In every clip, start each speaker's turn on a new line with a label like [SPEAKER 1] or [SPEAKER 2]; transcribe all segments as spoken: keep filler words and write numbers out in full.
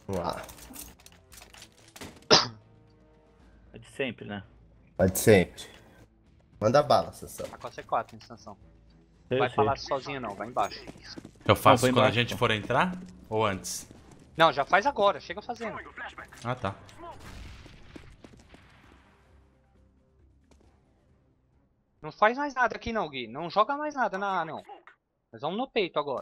[SPEAKER 1] Vamos lá.
[SPEAKER 2] É de sempre, né?
[SPEAKER 1] Vai de sempre. Manda bala, Sansão.
[SPEAKER 3] Tá com a C quatro em extensão.
[SPEAKER 2] Sei,
[SPEAKER 3] Não vai
[SPEAKER 2] sei.
[SPEAKER 3] falar sozinho não, vai embaixo.
[SPEAKER 4] Eu faço
[SPEAKER 2] vou
[SPEAKER 4] quando a
[SPEAKER 2] embaixo,
[SPEAKER 4] gente
[SPEAKER 2] pô.
[SPEAKER 4] for entrar? Ou antes?
[SPEAKER 3] Não, já faz agora, chega fazendo.
[SPEAKER 4] Ah, tá.
[SPEAKER 3] Não faz mais nada aqui não, Gui. Não joga mais nada na A, não. Nós vamos no peito agora.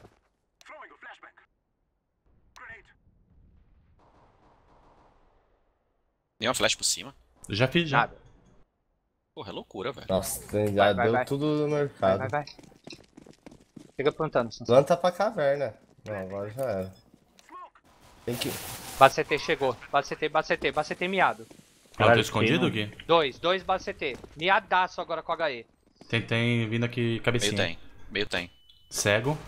[SPEAKER 5] Deu uma flash por cima.
[SPEAKER 4] Eu já fiz, já.
[SPEAKER 3] Nada.
[SPEAKER 5] Porra, é loucura, velho.
[SPEAKER 1] Nossa, tem- já
[SPEAKER 3] Vai, vai,
[SPEAKER 1] deu
[SPEAKER 3] vai.
[SPEAKER 1] tudo no
[SPEAKER 3] Vai,
[SPEAKER 1] mercado.
[SPEAKER 3] vai, vai. Chega plantando, Sansão.
[SPEAKER 1] Planta pra caverna. Não, agora já era. Tem que...
[SPEAKER 3] Base C T chegou. Base C T, base C T, base C T miado.
[SPEAKER 4] Eu tô
[SPEAKER 2] Caralho,
[SPEAKER 4] escondido,
[SPEAKER 2] tem,
[SPEAKER 4] Gui?
[SPEAKER 3] Dois, dois base C T. Miadaço agora com H E.
[SPEAKER 4] Tem, tem vindo aqui
[SPEAKER 5] Meio
[SPEAKER 4] cabecinha.
[SPEAKER 5] tem. Meio tem.
[SPEAKER 4] Cego.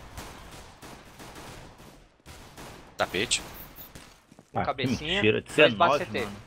[SPEAKER 5] Tapete.
[SPEAKER 2] Ah, que
[SPEAKER 3] Cabecinha,
[SPEAKER 2] mentira,
[SPEAKER 3] dois base
[SPEAKER 2] dezenove,
[SPEAKER 3] C T.
[SPEAKER 2] mano.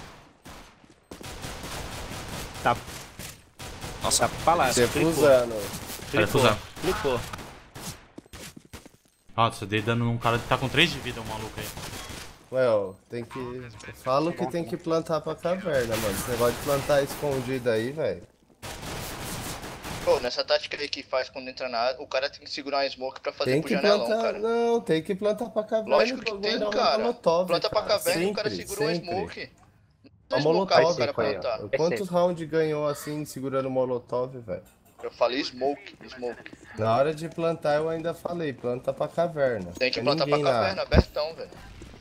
[SPEAKER 2] Tá,
[SPEAKER 5] Nossa,
[SPEAKER 2] tá pra lá, clicou.
[SPEAKER 1] Defusando.
[SPEAKER 4] Cara,
[SPEAKER 2] Clicou,
[SPEAKER 4] fusão.
[SPEAKER 2] clicou.
[SPEAKER 4] Nossa, eu dei dano num cara que tá com três de vida, o maluco aí.
[SPEAKER 1] Well, tem que... Eu falo que tem que plantar pra caverna, mano. Esse negócio de plantar escondido aí, velho.
[SPEAKER 6] Pô, nessa tática aí que faz quando entra na área, o cara tem que segurar uma smoke pra fazer
[SPEAKER 1] Tem
[SPEAKER 6] pro
[SPEAKER 1] que
[SPEAKER 6] janelão,
[SPEAKER 1] plantar...
[SPEAKER 6] cara.
[SPEAKER 1] Não, tem que plantar pra caverna.
[SPEAKER 6] Lógico que
[SPEAKER 1] e
[SPEAKER 6] tem,
[SPEAKER 1] guardar uma
[SPEAKER 6] cara.
[SPEAKER 1] molotov,
[SPEAKER 6] Planta pra
[SPEAKER 1] cara.
[SPEAKER 6] caverna e o cara
[SPEAKER 1] Sempre,
[SPEAKER 6] segura uma
[SPEAKER 1] sempre.
[SPEAKER 6] smoke.
[SPEAKER 1] A
[SPEAKER 6] Não smocar
[SPEAKER 1] molotov,
[SPEAKER 6] esse cara
[SPEAKER 3] foi, ó.
[SPEAKER 6] plantar.
[SPEAKER 1] Quantos rounds ganhou assim, segurando molotov, velho?
[SPEAKER 6] Eu falei smoke, smoke.
[SPEAKER 1] Na hora de plantar eu ainda falei, planta pra caverna.
[SPEAKER 6] Tem que
[SPEAKER 1] Pra
[SPEAKER 6] plantar pra
[SPEAKER 1] ninguém lá.
[SPEAKER 6] caverna, abertão, velho.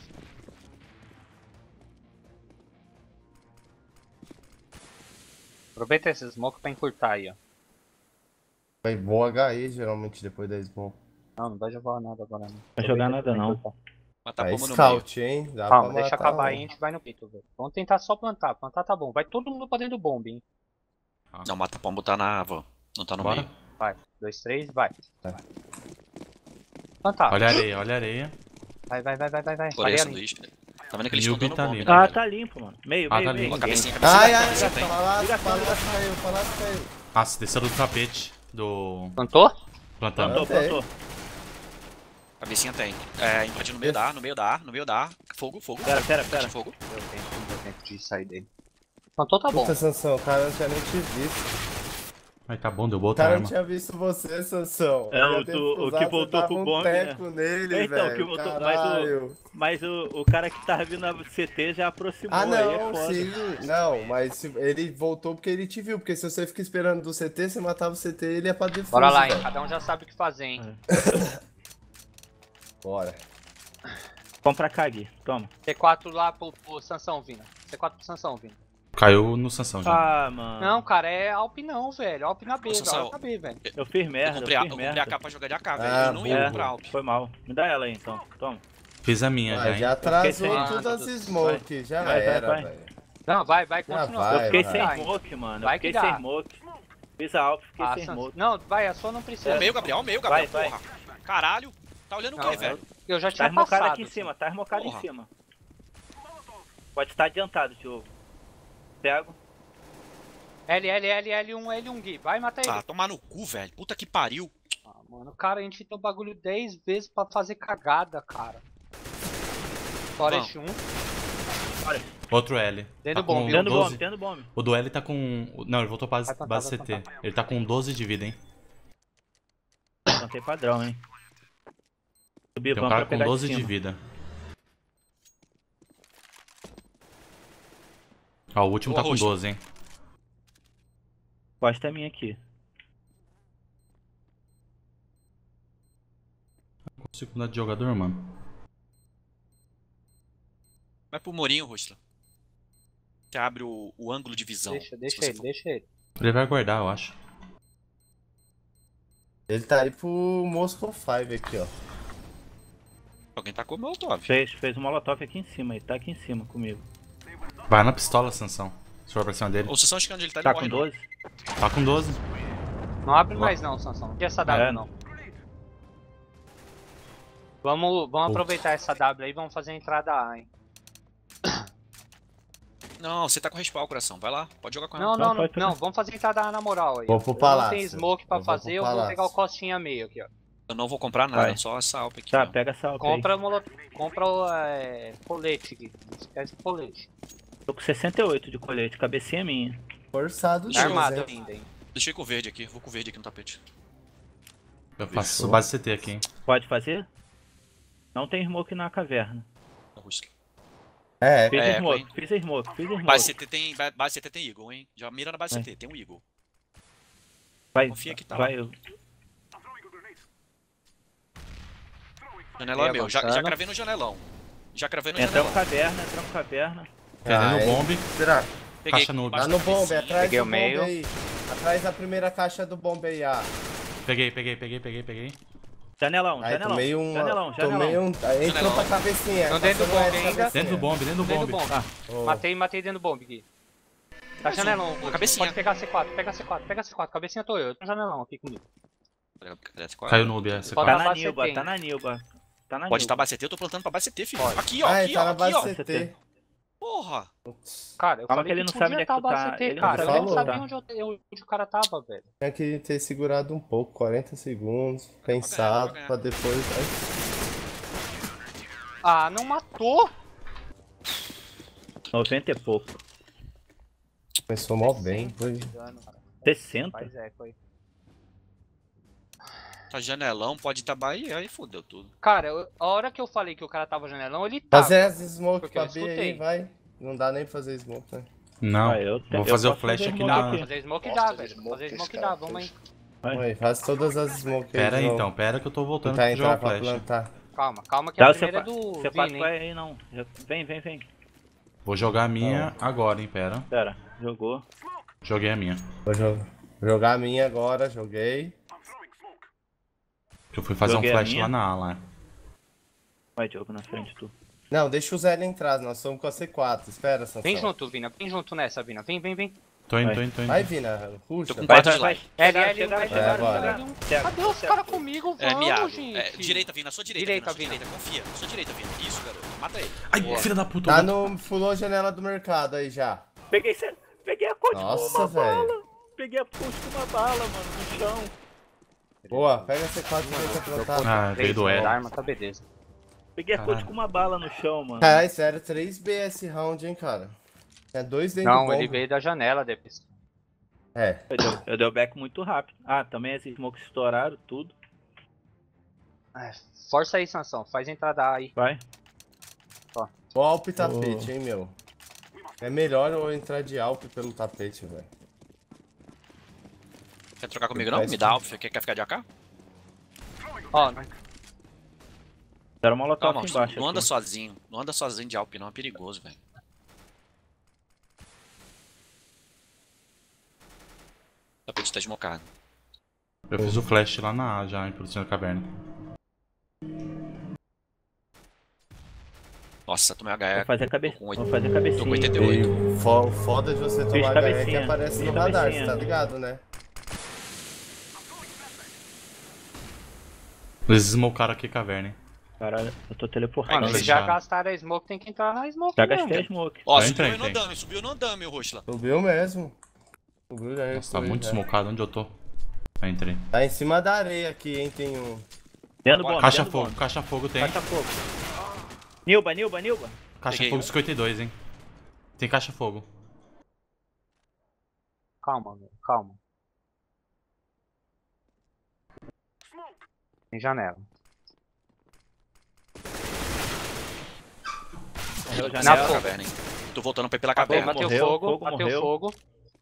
[SPEAKER 3] Aproveita esse smoke pra encurtar aí, ó.
[SPEAKER 1] Vai bom H E geralmente depois da smoke.
[SPEAKER 3] Não, não vai jogar nada agora não.
[SPEAKER 2] Vai jogar
[SPEAKER 3] Aproveita
[SPEAKER 2] nada
[SPEAKER 3] pra
[SPEAKER 2] não.
[SPEAKER 3] encurtar.
[SPEAKER 5] matar
[SPEAKER 1] É
[SPEAKER 5] pombo no meio.
[SPEAKER 1] scout, hein? Dá
[SPEAKER 3] Calma,
[SPEAKER 1] pra
[SPEAKER 3] deixa
[SPEAKER 1] matar
[SPEAKER 3] acabar
[SPEAKER 1] um.
[SPEAKER 3] aí, a gente vai no pito, velho. Vamos tentar só plantar. Plantar tá bom. Vai todo mundo pra dentro do bomb, hein.
[SPEAKER 5] Não, mata pombo tá na van. Não tá no
[SPEAKER 4] Bora.
[SPEAKER 5] meio.
[SPEAKER 3] Vai. Dois, três, vai.
[SPEAKER 1] Vai.
[SPEAKER 3] Plantar.
[SPEAKER 4] Olha a areia, olha a areia.
[SPEAKER 3] Vai, vai, vai, vai, vai, vai.
[SPEAKER 5] Porém,
[SPEAKER 3] Parei ali.
[SPEAKER 5] sanduíche. Tá vendo que eles
[SPEAKER 4] Yugi
[SPEAKER 5] estão
[SPEAKER 4] tá
[SPEAKER 5] dando
[SPEAKER 4] ali.
[SPEAKER 5] bomb, né,
[SPEAKER 2] Ah,
[SPEAKER 5] velho?
[SPEAKER 2] tá limpo, mano. Meio,
[SPEAKER 4] Ah,
[SPEAKER 2] meio,
[SPEAKER 4] tá
[SPEAKER 2] meio.
[SPEAKER 4] limpo.
[SPEAKER 5] Ó, cabecinha, cabecinha.
[SPEAKER 1] Ai,
[SPEAKER 5] tem,
[SPEAKER 1] ai,
[SPEAKER 5] cabecinha
[SPEAKER 1] ai,
[SPEAKER 5] tem.
[SPEAKER 1] palácio,
[SPEAKER 2] Ligação,
[SPEAKER 1] palácio
[SPEAKER 2] ligação.
[SPEAKER 1] caiu, palácio caiu.
[SPEAKER 4] Nossa, desceu do tapete do
[SPEAKER 3] Plantou?
[SPEAKER 4] plantando.
[SPEAKER 2] Plantou,
[SPEAKER 1] Plantei.
[SPEAKER 2] plantou.
[SPEAKER 5] Cabecinha tem. É, invadindo no meio da A, no meio da A, no meio da A. Fogo, fogo.
[SPEAKER 2] Pera, pera,
[SPEAKER 5] Caixa
[SPEAKER 2] pera.
[SPEAKER 5] de fogo.
[SPEAKER 3] Deu tempo, deu tempo de sair dele. Plantou tá bom.
[SPEAKER 1] Puta, Sansão, o cara não tinha nem te visto.
[SPEAKER 4] Ai, tá bom, deu
[SPEAKER 1] O
[SPEAKER 4] outra
[SPEAKER 1] cara
[SPEAKER 4] arma.
[SPEAKER 1] não tinha visto você, Sansão.
[SPEAKER 2] É,
[SPEAKER 1] Eu ia
[SPEAKER 2] o tu- o
[SPEAKER 1] defusar,
[SPEAKER 2] que
[SPEAKER 1] você
[SPEAKER 2] voltou
[SPEAKER 1] dava
[SPEAKER 2] com o
[SPEAKER 1] um
[SPEAKER 2] bombe, né?
[SPEAKER 1] teco nele,
[SPEAKER 2] É, então,
[SPEAKER 1] velho.
[SPEAKER 2] que voltou- mas o-
[SPEAKER 1] Caralho.
[SPEAKER 2] Mas o, o cara que tava vindo na C T já aproximou,
[SPEAKER 1] Ah,
[SPEAKER 2] aí é
[SPEAKER 1] não,
[SPEAKER 2] foda.
[SPEAKER 1] sim. Não, mas se- ele voltou porque ele te viu. Porque se você fica esperando do C T, você matava o C T e ele ia pra defuso,
[SPEAKER 3] Bora lá, hein.
[SPEAKER 1] velho.
[SPEAKER 3] Cada um já sabe o que fazer, hein.
[SPEAKER 1] Bora.
[SPEAKER 2] Compra cá, Gui. Toma.
[SPEAKER 3] C quatro lá pro, pro Sansão vindo. C quatro pro Sansão vindo.
[SPEAKER 4] Caiu no Sansão já.
[SPEAKER 2] Ah, mano.
[SPEAKER 3] Não, cara, é Alp não, velho. Alp na B,
[SPEAKER 5] Ô, Sansão.
[SPEAKER 3] Alp na B, velho.
[SPEAKER 2] Eu fiz
[SPEAKER 5] Eu
[SPEAKER 2] merda,
[SPEAKER 5] comprei, a,
[SPEAKER 2] eu
[SPEAKER 5] eu
[SPEAKER 2] fiz
[SPEAKER 5] comprei a
[SPEAKER 2] merda.
[SPEAKER 5] capa pra jogar de A K, velho.
[SPEAKER 1] Ah,
[SPEAKER 5] Eu não ia
[SPEAKER 1] burro.
[SPEAKER 5] comprar Alp.
[SPEAKER 2] Foi mal. Me dá ela aí, então. Toma.
[SPEAKER 4] Fiz a minha
[SPEAKER 1] Ah,
[SPEAKER 4] já,
[SPEAKER 1] já
[SPEAKER 4] hein?
[SPEAKER 1] atrasou
[SPEAKER 2] sem-
[SPEAKER 1] todas
[SPEAKER 3] Ah,
[SPEAKER 1] as smoke. Já
[SPEAKER 2] Vai, vai,
[SPEAKER 1] era,
[SPEAKER 2] vai.
[SPEAKER 1] velho.
[SPEAKER 3] Não, vai, vai,
[SPEAKER 1] Já
[SPEAKER 3] continua.
[SPEAKER 1] vai,
[SPEAKER 2] Eu fiquei
[SPEAKER 1] vai.
[SPEAKER 2] sem
[SPEAKER 3] Vai.
[SPEAKER 2] smoke, mano.
[SPEAKER 3] Vai
[SPEAKER 2] Eu fiquei
[SPEAKER 3] que
[SPEAKER 2] sem
[SPEAKER 3] dá.
[SPEAKER 2] smoke. Fiz a Alp, fiquei
[SPEAKER 3] Ah,
[SPEAKER 2] sem
[SPEAKER 3] Sans-
[SPEAKER 2] smoke.
[SPEAKER 3] Não, vai, a sua não
[SPEAKER 5] Ó,
[SPEAKER 3] precisa.
[SPEAKER 5] o meio, Gabriel, ó, o meio, Gabriel,
[SPEAKER 2] Vai,
[SPEAKER 5] porra. Caralho. Tá olhando o
[SPEAKER 3] Não,
[SPEAKER 5] quê, velho?
[SPEAKER 3] Eu já
[SPEAKER 2] Tá
[SPEAKER 3] tinha
[SPEAKER 2] esmocado
[SPEAKER 3] passado.
[SPEAKER 2] aqui em cima, tá esmocado em
[SPEAKER 5] Porra.
[SPEAKER 2] cima. Pode estar adiantado, tio. Pego.
[SPEAKER 3] L, L, L, L um, L um, Gui. Vai, mata ele.
[SPEAKER 5] Ah, tomar no cu, velho. Puta que pariu.
[SPEAKER 3] Ah, mano, cara, a gente tem o bagulho dez vezes pra fazer cagada, cara. Forest um.
[SPEAKER 4] Outro L.
[SPEAKER 3] Dentro
[SPEAKER 4] Tá
[SPEAKER 3] do bombe,
[SPEAKER 4] com
[SPEAKER 2] Dentro do
[SPEAKER 4] doze.
[SPEAKER 2] bombe, dentro do bombe.
[SPEAKER 4] O do L tá com... Não, ele voltou pra
[SPEAKER 3] Vai plantar,
[SPEAKER 4] base
[SPEAKER 3] vai
[SPEAKER 4] C T.
[SPEAKER 3] plantar.
[SPEAKER 4] Ele tá com doze de vida, hein?
[SPEAKER 2] Plantei padrão, hein. Subi
[SPEAKER 4] Tem um
[SPEAKER 2] van
[SPEAKER 4] cara
[SPEAKER 2] pra
[SPEAKER 4] com
[SPEAKER 2] pegar
[SPEAKER 4] doze
[SPEAKER 2] de
[SPEAKER 4] de
[SPEAKER 2] cima.
[SPEAKER 4] vida. Ó, o último
[SPEAKER 5] Boa,
[SPEAKER 4] tá com
[SPEAKER 5] Roxo.
[SPEAKER 4] doze, hein?
[SPEAKER 2] Costa é minha aqui.
[SPEAKER 4] Não consigo mudar de jogador, mano.
[SPEAKER 5] Vai pro Morinho, Rostla. Você abre o, o ângulo de visão.
[SPEAKER 3] Deixa,
[SPEAKER 5] se
[SPEAKER 3] deixa
[SPEAKER 5] você
[SPEAKER 3] ele,
[SPEAKER 5] for.
[SPEAKER 3] deixa ele.
[SPEAKER 4] Ele vai guardar, eu acho.
[SPEAKER 1] Ele tá aí pro Moscow cinco aqui, ó.
[SPEAKER 5] Alguém tacou meu Molotov.
[SPEAKER 2] Fez, fez um molotov aqui em cima, ele tá aqui em cima comigo.
[SPEAKER 4] Vai na pistola, Sansão. Se for pra cima dele.
[SPEAKER 5] Ou vocês estão achando onde ele tá, ele
[SPEAKER 2] Tá
[SPEAKER 5] morre,
[SPEAKER 2] com
[SPEAKER 5] não.
[SPEAKER 2] doze?
[SPEAKER 4] Tá com doze.
[SPEAKER 3] Não abre mais não, Sansão. Não tem essa W
[SPEAKER 2] É.
[SPEAKER 3] não. Vamos, vamos
[SPEAKER 4] Putz.
[SPEAKER 3] aproveitar essa W aí e vamos fazer a entrada A, hein.
[SPEAKER 5] Não, você tá com respawn, coração. Vai lá, pode jogar com ela.
[SPEAKER 3] Não,
[SPEAKER 2] Não,
[SPEAKER 3] não, não,
[SPEAKER 2] pode pegar.
[SPEAKER 3] não, vamos fazer a entrada A na moral aí.
[SPEAKER 1] Vou pro
[SPEAKER 3] Eu não
[SPEAKER 1] palácio.
[SPEAKER 3] tenho smoke pra
[SPEAKER 1] Eu vou pro
[SPEAKER 3] fazer, eu vou
[SPEAKER 1] palácio.
[SPEAKER 3] pegar o costinha meio aqui, ó.
[SPEAKER 5] Eu não vou comprar nada,
[SPEAKER 2] Vai.
[SPEAKER 5] só essa Alp aqui.
[SPEAKER 2] Tá,
[SPEAKER 5] ó.
[SPEAKER 2] pega essa alp aí.
[SPEAKER 3] Compra, molo... Compra o é... colete aqui. Esquece o colete.
[SPEAKER 2] Tô com sessenta e oito de colete, cabecinha minha.
[SPEAKER 1] Forçado
[SPEAKER 3] Tá
[SPEAKER 1] deles,
[SPEAKER 3] armado
[SPEAKER 1] hein?
[SPEAKER 3] ainda, hein?
[SPEAKER 5] Deixa eu ir com o verde aqui, vou com o verde aqui no tapete.
[SPEAKER 4] Eu faço base C T aqui, hein.
[SPEAKER 2] Pode fazer? Não tem smoke na caverna.
[SPEAKER 5] Na Rússia.
[SPEAKER 1] É,
[SPEAKER 2] Fiz
[SPEAKER 5] É,
[SPEAKER 2] smoke,
[SPEAKER 5] Queen.
[SPEAKER 2] fiz smoke, fiz
[SPEAKER 5] Base
[SPEAKER 2] smoke.
[SPEAKER 5] C T tem, ba- base C T tem Eagle, hein? Já mira na base
[SPEAKER 2] Vai.
[SPEAKER 5] C T, tem um Eagle.
[SPEAKER 2] Vai,
[SPEAKER 5] confia que tá.
[SPEAKER 2] vai. eu-
[SPEAKER 5] Janelão é
[SPEAKER 3] Vai
[SPEAKER 5] meu, já, já
[SPEAKER 3] avançando.
[SPEAKER 5] cravei no janelão. Já cravei no
[SPEAKER 2] Entramos
[SPEAKER 5] janelão.
[SPEAKER 2] caverna, entramos caverna.
[SPEAKER 4] Perdendo
[SPEAKER 1] Ah,
[SPEAKER 4] o
[SPEAKER 1] é.
[SPEAKER 4] bombe.
[SPEAKER 1] Será?
[SPEAKER 5] Peguei
[SPEAKER 4] Caixa no-
[SPEAKER 1] Lá
[SPEAKER 5] embaixo
[SPEAKER 1] no
[SPEAKER 5] da
[SPEAKER 1] bombe,
[SPEAKER 5] cabecinha.
[SPEAKER 1] atrás
[SPEAKER 3] Peguei
[SPEAKER 1] do
[SPEAKER 3] o
[SPEAKER 1] bombe
[SPEAKER 3] meio.
[SPEAKER 1] aí. Atrás da primeira caixa do bombe aí, ah.
[SPEAKER 4] Peguei, peguei, peguei, peguei, peguei.
[SPEAKER 2] Janelão,
[SPEAKER 1] Aí
[SPEAKER 2] janelão.
[SPEAKER 1] tomei um.
[SPEAKER 2] Janelão,
[SPEAKER 1] Tomei
[SPEAKER 2] janelão.
[SPEAKER 1] um. Aí entrou
[SPEAKER 5] Janelão.
[SPEAKER 1] pra cabecinha.
[SPEAKER 3] Então dentro do
[SPEAKER 1] passou
[SPEAKER 3] bombe
[SPEAKER 1] essa
[SPEAKER 3] ainda.
[SPEAKER 1] cabecinha.
[SPEAKER 4] Dentro do bombe, dentro do
[SPEAKER 3] Dentro do
[SPEAKER 4] bombe.
[SPEAKER 3] bombe.
[SPEAKER 1] Oh.
[SPEAKER 3] Matei, matei dentro do bombe aqui. Tá
[SPEAKER 5] Mais um,
[SPEAKER 3] janelão.
[SPEAKER 5] na cabecinha.
[SPEAKER 3] Pode pegar C quatro, pega C quatro, pega C quatro. Cabecinha tô eu, eu tô no janelão aqui comigo.
[SPEAKER 4] Caiu no B S.
[SPEAKER 3] Pode
[SPEAKER 2] Tá
[SPEAKER 3] dar
[SPEAKER 2] na
[SPEAKER 3] base
[SPEAKER 2] Nilba,
[SPEAKER 3] C T,
[SPEAKER 2] tá na Nilba. Tá na
[SPEAKER 5] Pode
[SPEAKER 2] Nilba.
[SPEAKER 5] estar base C T, eu tô plantando pra base C T, filho.
[SPEAKER 3] Pode.
[SPEAKER 5] Aqui, ó,
[SPEAKER 1] Ah,
[SPEAKER 5] aqui,
[SPEAKER 1] ele tá
[SPEAKER 5] ó,
[SPEAKER 1] na
[SPEAKER 5] aqui,
[SPEAKER 1] base
[SPEAKER 5] ó.
[SPEAKER 1] C T.
[SPEAKER 5] Porra.
[SPEAKER 3] Cara, eu
[SPEAKER 2] Calma
[SPEAKER 3] falei
[SPEAKER 2] que ele não
[SPEAKER 3] podia
[SPEAKER 2] sabe onde é que
[SPEAKER 3] tá
[SPEAKER 2] tu
[SPEAKER 3] base
[SPEAKER 2] tá,
[SPEAKER 3] C T,
[SPEAKER 2] ele não
[SPEAKER 3] cara. Eu
[SPEAKER 1] sabe
[SPEAKER 3] nem
[SPEAKER 1] onde
[SPEAKER 3] sabia
[SPEAKER 2] tá.
[SPEAKER 3] onde, eu, onde o cara tava, velho.
[SPEAKER 1] Tinha que ter segurado um pouco, quarenta segundos, pensado,
[SPEAKER 5] ganhar,
[SPEAKER 1] pra depois. Ai,
[SPEAKER 3] Ah, não matou?
[SPEAKER 2] noventa e pouco.
[SPEAKER 1] começou mal bem. Foi.
[SPEAKER 2] sessenta?
[SPEAKER 3] Faz eco aí.
[SPEAKER 5] Tá janelão, pode estar Bahia, aí fodeu tudo.
[SPEAKER 3] Cara, eu- a hora que eu falei que o cara tava janelão, ele tava.
[SPEAKER 1] Fazer as smoke
[SPEAKER 3] Porque
[SPEAKER 1] pra
[SPEAKER 3] eu
[SPEAKER 1] B aí,
[SPEAKER 3] escutei.
[SPEAKER 1] vai. Não dá nem pra fazer smoke, né?
[SPEAKER 4] Não,
[SPEAKER 2] Ah, eu-
[SPEAKER 4] vou
[SPEAKER 2] eu
[SPEAKER 4] fazer o
[SPEAKER 2] posso
[SPEAKER 4] flash
[SPEAKER 2] fazer
[SPEAKER 4] aqui
[SPEAKER 2] smoke
[SPEAKER 4] na...
[SPEAKER 2] aqui.
[SPEAKER 3] Fazer smoke
[SPEAKER 6] Nossa,
[SPEAKER 3] dá,
[SPEAKER 6] fazer
[SPEAKER 3] velho.
[SPEAKER 6] smoke
[SPEAKER 3] Fazer
[SPEAKER 6] esse
[SPEAKER 3] smoke
[SPEAKER 6] cara
[SPEAKER 3] dá, vamos aí.
[SPEAKER 2] Vai.
[SPEAKER 1] Oi, faz todas as smoke aí.
[SPEAKER 4] Pera aí
[SPEAKER 1] João.
[SPEAKER 4] então, pera que eu tô voltando
[SPEAKER 1] Tentar
[SPEAKER 4] pra jogar
[SPEAKER 1] entrar
[SPEAKER 4] o
[SPEAKER 1] pra
[SPEAKER 4] flash.
[SPEAKER 1] plantar.
[SPEAKER 3] Calma, calma que
[SPEAKER 2] Dá
[SPEAKER 3] a
[SPEAKER 2] o
[SPEAKER 3] primeira é
[SPEAKER 2] C
[SPEAKER 3] do
[SPEAKER 2] quatro, C quatro
[SPEAKER 3] Vini,
[SPEAKER 2] vai
[SPEAKER 3] hein.
[SPEAKER 2] aí não. Já- Vem, vem, vem.
[SPEAKER 4] Vou jogar a minha agora, hein, pera.
[SPEAKER 2] Pera, jogou.
[SPEAKER 4] Joguei a minha.
[SPEAKER 1] Vou jo- jogar a minha agora, joguei.
[SPEAKER 4] Que eu fui fazer
[SPEAKER 2] Joguei
[SPEAKER 4] um
[SPEAKER 2] a
[SPEAKER 4] flash
[SPEAKER 2] minha.
[SPEAKER 4] lá na A, lá.
[SPEAKER 2] Vai, Diogo, na frente tu.
[SPEAKER 1] Não, deixa o Zé entrar, nós estamos com a C quatro. Espera, Sansão.
[SPEAKER 3] Vem junto, Vina. Vem junto nessa, Vina. Vem, vem, vem.
[SPEAKER 4] Tô indo,
[SPEAKER 2] Vai.
[SPEAKER 4] tô indo, tô indo.
[SPEAKER 1] Vai, Vina, puxa.
[SPEAKER 5] Tô com
[SPEAKER 2] Vai,
[SPEAKER 5] quatro
[SPEAKER 2] vai,
[SPEAKER 5] de
[SPEAKER 2] vai.
[SPEAKER 5] life.
[SPEAKER 3] L,
[SPEAKER 2] Chegaram,
[SPEAKER 3] L,
[SPEAKER 2] chegaram,
[SPEAKER 3] L,
[SPEAKER 2] chegaram,
[SPEAKER 1] bora.
[SPEAKER 2] chegaram. Certo,
[SPEAKER 3] Cadê os
[SPEAKER 2] certo.
[SPEAKER 3] caras comigo?
[SPEAKER 5] É,
[SPEAKER 3] Vamos,
[SPEAKER 5] miado.
[SPEAKER 3] gente.
[SPEAKER 5] É, direita, Vina, sua direita,
[SPEAKER 3] Direita,
[SPEAKER 5] Vina, sua
[SPEAKER 3] Vina.
[SPEAKER 5] direita, confia. Sua direita, Vina. Isso, garoto. Mata ele.
[SPEAKER 4] Ai,
[SPEAKER 3] Boa.
[SPEAKER 4] filha da puta.
[SPEAKER 1] Tá
[SPEAKER 4] eu-
[SPEAKER 1] no. Fulou a janela do mercado aí já.
[SPEAKER 2] Peguei, cê- peguei a coach com
[SPEAKER 1] Nossa,
[SPEAKER 2] uma
[SPEAKER 1] velho.
[SPEAKER 2] bala. Peguei a coach com uma bala, mano, no chão.
[SPEAKER 1] Boa, pega a C quatro e tenta plantar.
[SPEAKER 4] Ah, veio
[SPEAKER 3] Três
[SPEAKER 4] do L.
[SPEAKER 3] da arma, tá beleza.
[SPEAKER 2] Peguei a coach
[SPEAKER 4] Caralho.
[SPEAKER 2] com uma bala no chão, mano.
[SPEAKER 1] Caralho, sério, três B S round, hein, cara. É dois dentro do
[SPEAKER 3] Não,
[SPEAKER 1] bombe.
[SPEAKER 3] ele veio da janela depois.
[SPEAKER 1] É.
[SPEAKER 2] Eu dei, eu dei o back muito rápido. Ah, também as smokes estouraram, tudo.
[SPEAKER 3] É, força aí, Sansão. Faz a entrada aí.
[SPEAKER 2] Vai.
[SPEAKER 1] Ó, Alp e tapete, hein, meu. É melhor eu entrar de Alp pelo tapete, velho.
[SPEAKER 5] Quer trocar comigo não?
[SPEAKER 1] Faz
[SPEAKER 5] Me dá
[SPEAKER 1] sim.
[SPEAKER 5] Alp, quer, quer ficar de A K?
[SPEAKER 3] Ó,
[SPEAKER 2] Deram uma molotov
[SPEAKER 5] Calma,
[SPEAKER 2] embaixo.
[SPEAKER 5] não anda
[SPEAKER 2] aqui.
[SPEAKER 5] sozinho. Não anda sozinho de Alp não, é perigoso, velho. O tapete tá desmocado.
[SPEAKER 4] Eu fiz o flash lá na A já, em produção da caverna.
[SPEAKER 5] Nossa, tomei H
[SPEAKER 2] Vou
[SPEAKER 5] E.
[SPEAKER 2] fazer a cabeça.
[SPEAKER 5] Tô com oito-
[SPEAKER 2] Vou fazer a
[SPEAKER 5] Tô
[SPEAKER 2] cabecinha.
[SPEAKER 5] com oitenta e oito.
[SPEAKER 1] E fo- foda de você
[SPEAKER 2] Fiz
[SPEAKER 1] tomar H E que
[SPEAKER 2] cabecinha,
[SPEAKER 1] aparece
[SPEAKER 2] fiz
[SPEAKER 1] no radar,
[SPEAKER 2] cabecinha.
[SPEAKER 1] você tá ligado, né?
[SPEAKER 4] Eles smocaram aqui caverna, hein.
[SPEAKER 2] Caralho, eu tô teleportando.
[SPEAKER 3] mano,
[SPEAKER 4] Não,
[SPEAKER 3] vocês
[SPEAKER 4] deixa-
[SPEAKER 3] já gastaram a smoke, tem que entrar na smoke.
[SPEAKER 2] Já
[SPEAKER 3] mesmo.
[SPEAKER 2] gastei a smoke.
[SPEAKER 5] Ó,
[SPEAKER 4] Já
[SPEAKER 5] subiu
[SPEAKER 4] entrei,
[SPEAKER 5] no
[SPEAKER 4] entrei.
[SPEAKER 5] andame, subiu no andame, Roxla.
[SPEAKER 1] Subiu mesmo. Subiu já.
[SPEAKER 4] Nossa, tá
[SPEAKER 1] subiu
[SPEAKER 4] muito
[SPEAKER 1] já.
[SPEAKER 4] smocado. Onde eu tô? Ah, entrei.
[SPEAKER 1] Tá em cima da areia aqui, hein, tem um.
[SPEAKER 2] Dentro do bombe,
[SPEAKER 4] Caixa
[SPEAKER 2] dentro do
[SPEAKER 4] fogo,
[SPEAKER 2] bombe.
[SPEAKER 4] caixa fogo tem.
[SPEAKER 2] Caixa fogo. Nilba, Nilba, Nilba.
[SPEAKER 4] Caixa
[SPEAKER 5] Peguei
[SPEAKER 4] fogo
[SPEAKER 5] um.
[SPEAKER 4] cinquenta e dois, hein. Tem caixa fogo.
[SPEAKER 3] Calma, velho, calma. Tem janela.
[SPEAKER 2] Morreu
[SPEAKER 3] Na
[SPEAKER 2] janela.
[SPEAKER 3] fogo.
[SPEAKER 5] Caverna, hein. Tô voltando pra ir pela
[SPEAKER 2] Acabou,
[SPEAKER 5] caverna.
[SPEAKER 3] Bateu
[SPEAKER 2] morreu,
[SPEAKER 3] fogo,
[SPEAKER 2] fogo
[SPEAKER 3] bateu
[SPEAKER 2] morreu.
[SPEAKER 3] fogo.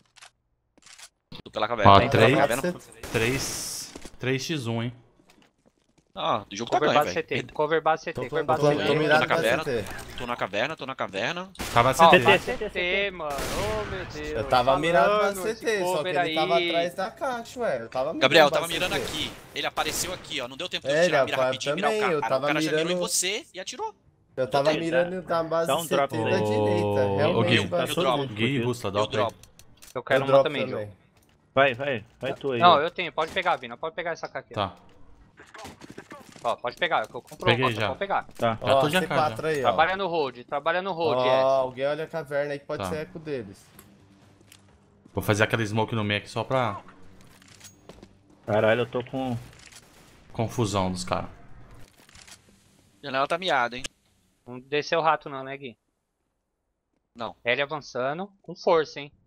[SPEAKER 5] Tô pela caverna.
[SPEAKER 4] Ó,
[SPEAKER 5] Tô
[SPEAKER 4] três.
[SPEAKER 5] pela caverna.
[SPEAKER 4] três. três por um, hein.
[SPEAKER 5] Ah, o jogo tá
[SPEAKER 3] Cover
[SPEAKER 5] ganho,
[SPEAKER 3] base C T,
[SPEAKER 5] velho.
[SPEAKER 3] cover base C
[SPEAKER 1] Tô,
[SPEAKER 3] T,
[SPEAKER 1] tô,
[SPEAKER 3] cover
[SPEAKER 1] tô,
[SPEAKER 3] base
[SPEAKER 1] tô,
[SPEAKER 3] C
[SPEAKER 5] Tô
[SPEAKER 3] T.
[SPEAKER 1] mirado
[SPEAKER 5] na
[SPEAKER 1] pra
[SPEAKER 5] caverna.
[SPEAKER 1] C T.
[SPEAKER 5] Tô na caverna, tô na caverna.
[SPEAKER 4] Tava
[SPEAKER 3] Ó,
[SPEAKER 4] C T.
[SPEAKER 3] base C T, mano. Oh, meu Deus.
[SPEAKER 1] Eu tava mirado pra
[SPEAKER 3] Falando,
[SPEAKER 1] C
[SPEAKER 3] esse
[SPEAKER 1] T, só que
[SPEAKER 3] cover
[SPEAKER 1] ele tava
[SPEAKER 3] aí.
[SPEAKER 1] atrás da caixa, ué. Eu tava mirando
[SPEAKER 5] Gabriel, eu
[SPEAKER 1] pra
[SPEAKER 5] tava
[SPEAKER 1] C T.
[SPEAKER 5] mirando aqui. Ele apareceu aqui, ó. Não deu tempo de
[SPEAKER 1] É,
[SPEAKER 5] eu tirar a
[SPEAKER 1] ele
[SPEAKER 5] mira
[SPEAKER 1] apa-
[SPEAKER 5] rapidinho e mirar o
[SPEAKER 1] também,
[SPEAKER 5] cara.
[SPEAKER 1] eu tava
[SPEAKER 5] o cara já mirou em
[SPEAKER 1] mirando-
[SPEAKER 5] você e atirou.
[SPEAKER 1] Eu tava
[SPEAKER 2] Dá-
[SPEAKER 1] mirando na base
[SPEAKER 2] dá um
[SPEAKER 1] C T
[SPEAKER 2] drop
[SPEAKER 1] da
[SPEAKER 2] aí.
[SPEAKER 1] direita.
[SPEAKER 4] Ô,
[SPEAKER 1] Realmente,
[SPEAKER 4] Gui,
[SPEAKER 1] pra
[SPEAKER 2] tá
[SPEAKER 1] subir.
[SPEAKER 2] todo mundo.
[SPEAKER 4] Gui e Rusta, dá
[SPEAKER 5] Eu
[SPEAKER 4] o play.
[SPEAKER 5] drop.
[SPEAKER 3] Eu quero
[SPEAKER 1] Eu
[SPEAKER 3] uma
[SPEAKER 1] drop
[SPEAKER 3] também,
[SPEAKER 1] também.
[SPEAKER 3] João.
[SPEAKER 2] Vai, vai. Vai tu aí.
[SPEAKER 3] Não, eu tenho. Pode pegar, Vina. Pode pegar essa aqui.
[SPEAKER 4] Tá.
[SPEAKER 3] Ó, pode pegar. Eu compro
[SPEAKER 4] Peguei
[SPEAKER 3] uma,
[SPEAKER 4] já.
[SPEAKER 3] pode pegar.
[SPEAKER 2] Tá.
[SPEAKER 4] Já
[SPEAKER 1] Ó,
[SPEAKER 4] tô de A
[SPEAKER 1] C
[SPEAKER 4] K
[SPEAKER 1] quatro aí, ó.
[SPEAKER 3] Trabalha no hold, trabalha no hold,
[SPEAKER 1] Ó,
[SPEAKER 3] é.
[SPEAKER 1] alguém olha a caverna aí que pode
[SPEAKER 4] Tá.
[SPEAKER 1] ser eco deles.
[SPEAKER 4] Vou fazer aquela smoke no meio aqui só pra confusão dos caras.
[SPEAKER 5] Janela tá miada, hein?
[SPEAKER 3] Não desceu o rato não, né, Gui?
[SPEAKER 5] Não.
[SPEAKER 3] L avançando, com força, hein?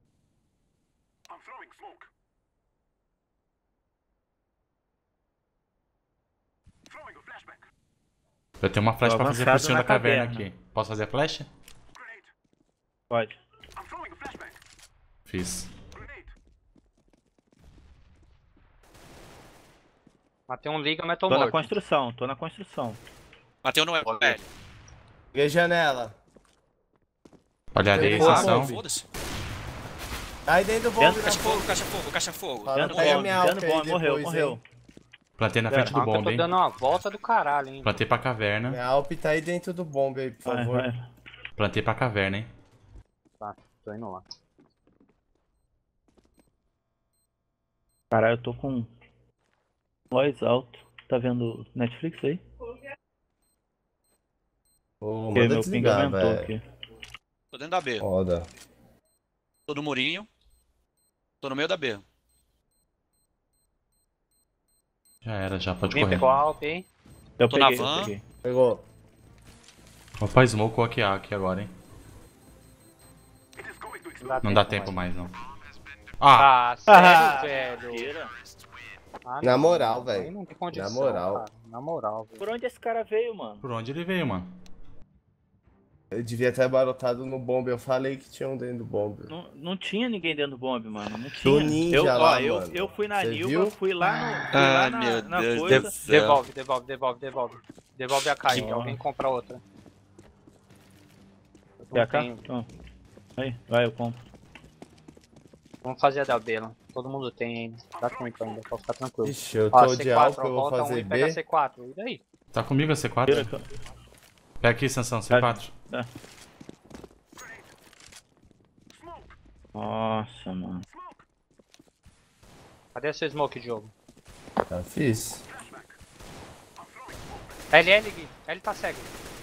[SPEAKER 4] Eu tenho uma flash
[SPEAKER 2] Tô
[SPEAKER 4] pra fazer por
[SPEAKER 2] avançado
[SPEAKER 4] cima
[SPEAKER 2] na
[SPEAKER 4] da caverna,
[SPEAKER 2] caverna.
[SPEAKER 4] aqui. Posso fazer a flash?
[SPEAKER 2] Pode.
[SPEAKER 4] Fiz.
[SPEAKER 3] Matei um liga, mas tô,
[SPEAKER 2] Tô na
[SPEAKER 3] morto.
[SPEAKER 2] construção, tô na construção.
[SPEAKER 5] Mateu não é velho.
[SPEAKER 1] Peguei janela.
[SPEAKER 4] Olha ali,
[SPEAKER 1] Boa,
[SPEAKER 4] exceção.
[SPEAKER 1] Bombe.
[SPEAKER 5] Foda-se.
[SPEAKER 1] Aí dentro do bombe,
[SPEAKER 2] Dentro,
[SPEAKER 1] na
[SPEAKER 5] Caixa
[SPEAKER 1] fogo.
[SPEAKER 5] fogo, caixa fogo, caixa fogo.
[SPEAKER 1] Fala,
[SPEAKER 2] Dando
[SPEAKER 1] pega
[SPEAKER 2] bombe,
[SPEAKER 1] minha
[SPEAKER 2] dando
[SPEAKER 1] alca aí
[SPEAKER 2] bombe, morreu,
[SPEAKER 1] depois,
[SPEAKER 2] morreu.
[SPEAKER 1] hein.
[SPEAKER 4] Plantei na
[SPEAKER 2] Pera,
[SPEAKER 4] frente do
[SPEAKER 3] Calma que eu
[SPEAKER 4] bombe,
[SPEAKER 3] tô
[SPEAKER 4] hein.
[SPEAKER 3] dando uma volta do caralho, hein?
[SPEAKER 4] Plantei pra caverna.
[SPEAKER 1] Minha Alp tá aí dentro do bombe aí, por
[SPEAKER 2] Vai,
[SPEAKER 1] favor.
[SPEAKER 2] vai.
[SPEAKER 4] Plantei pra caverna, hein.
[SPEAKER 3] Tá, tô indo lá.
[SPEAKER 2] Caralho, eu tô com voz alto. Tá vendo Netflix aí?
[SPEAKER 1] Ô,
[SPEAKER 2] Porque
[SPEAKER 1] manda
[SPEAKER 2] meu ping
[SPEAKER 1] desligar,
[SPEAKER 2] aumentou
[SPEAKER 1] velho.
[SPEAKER 2] aqui.
[SPEAKER 5] Tô dentro da B.
[SPEAKER 1] Foda.
[SPEAKER 5] Tô no murinho. Tô no meio da B.
[SPEAKER 4] Já era, já pode
[SPEAKER 3] Vem,
[SPEAKER 4] correr.
[SPEAKER 3] pegou a Alp, hein?
[SPEAKER 2] Eu
[SPEAKER 5] Tô na
[SPEAKER 2] peguei,
[SPEAKER 5] van.
[SPEAKER 2] eu peguei.
[SPEAKER 1] Pegou.
[SPEAKER 4] Opa, smoke ou aqui, aqui agora, hein. Não dá tempo
[SPEAKER 3] mais.
[SPEAKER 4] mais, não. Ah,
[SPEAKER 3] Ah, sério,
[SPEAKER 2] Ah,
[SPEAKER 3] velho?
[SPEAKER 2] tira.
[SPEAKER 3] Ah,
[SPEAKER 1] Na
[SPEAKER 3] não,
[SPEAKER 1] moral,
[SPEAKER 3] não,
[SPEAKER 1] velho.
[SPEAKER 3] aí Não tem condição,
[SPEAKER 1] Na moral.
[SPEAKER 3] cara. Na moral, velho.
[SPEAKER 2] Por onde esse cara veio, mano?
[SPEAKER 4] por onde ele veio, mano?
[SPEAKER 1] Eu devia ter barotado no bombe. Eu falei que tinha um dentro do bombe.
[SPEAKER 2] Não, não tinha ninguém dentro do bombe, mano. Não tinha.
[SPEAKER 1] ninja
[SPEAKER 2] eu, ó,
[SPEAKER 1] lá,
[SPEAKER 2] eu,
[SPEAKER 1] mano.
[SPEAKER 2] eu fui na
[SPEAKER 1] Cê
[SPEAKER 2] Nilva,
[SPEAKER 1] viu?
[SPEAKER 2] fui lá no. Fui
[SPEAKER 5] Ai,
[SPEAKER 2] lá na,
[SPEAKER 5] meu
[SPEAKER 2] na
[SPEAKER 5] Deus
[SPEAKER 2] coisa.
[SPEAKER 5] do céu.
[SPEAKER 3] Devolve, devolve, devolve, devolve. Devolve a K aí,
[SPEAKER 2] Nossa.
[SPEAKER 3] alguém compra outra. Eu não
[SPEAKER 2] Quer cá?
[SPEAKER 3] tenho.
[SPEAKER 2] Então. Aí, vai, eu compro.
[SPEAKER 3] Vamos fazer a da B lá. Todo mundo tem ainda. Dá tempo ainda, pode ficar tranquilo.
[SPEAKER 1] Ixi, eu
[SPEAKER 3] Ó,
[SPEAKER 1] tô de álcool, eu vou
[SPEAKER 3] volta um
[SPEAKER 1] fazer
[SPEAKER 3] e pega
[SPEAKER 1] B.
[SPEAKER 3] C quatro. E daí?
[SPEAKER 4] Tá comigo a C
[SPEAKER 2] Tira
[SPEAKER 4] quatro?
[SPEAKER 2] que eu-
[SPEAKER 4] Pega aqui, Sansão, C quatro.
[SPEAKER 2] Tá. Nossa, mano.
[SPEAKER 3] Cadê seu smoke, Diogo?
[SPEAKER 1] Já fiz.
[SPEAKER 3] L, L, Gui. L tá cego.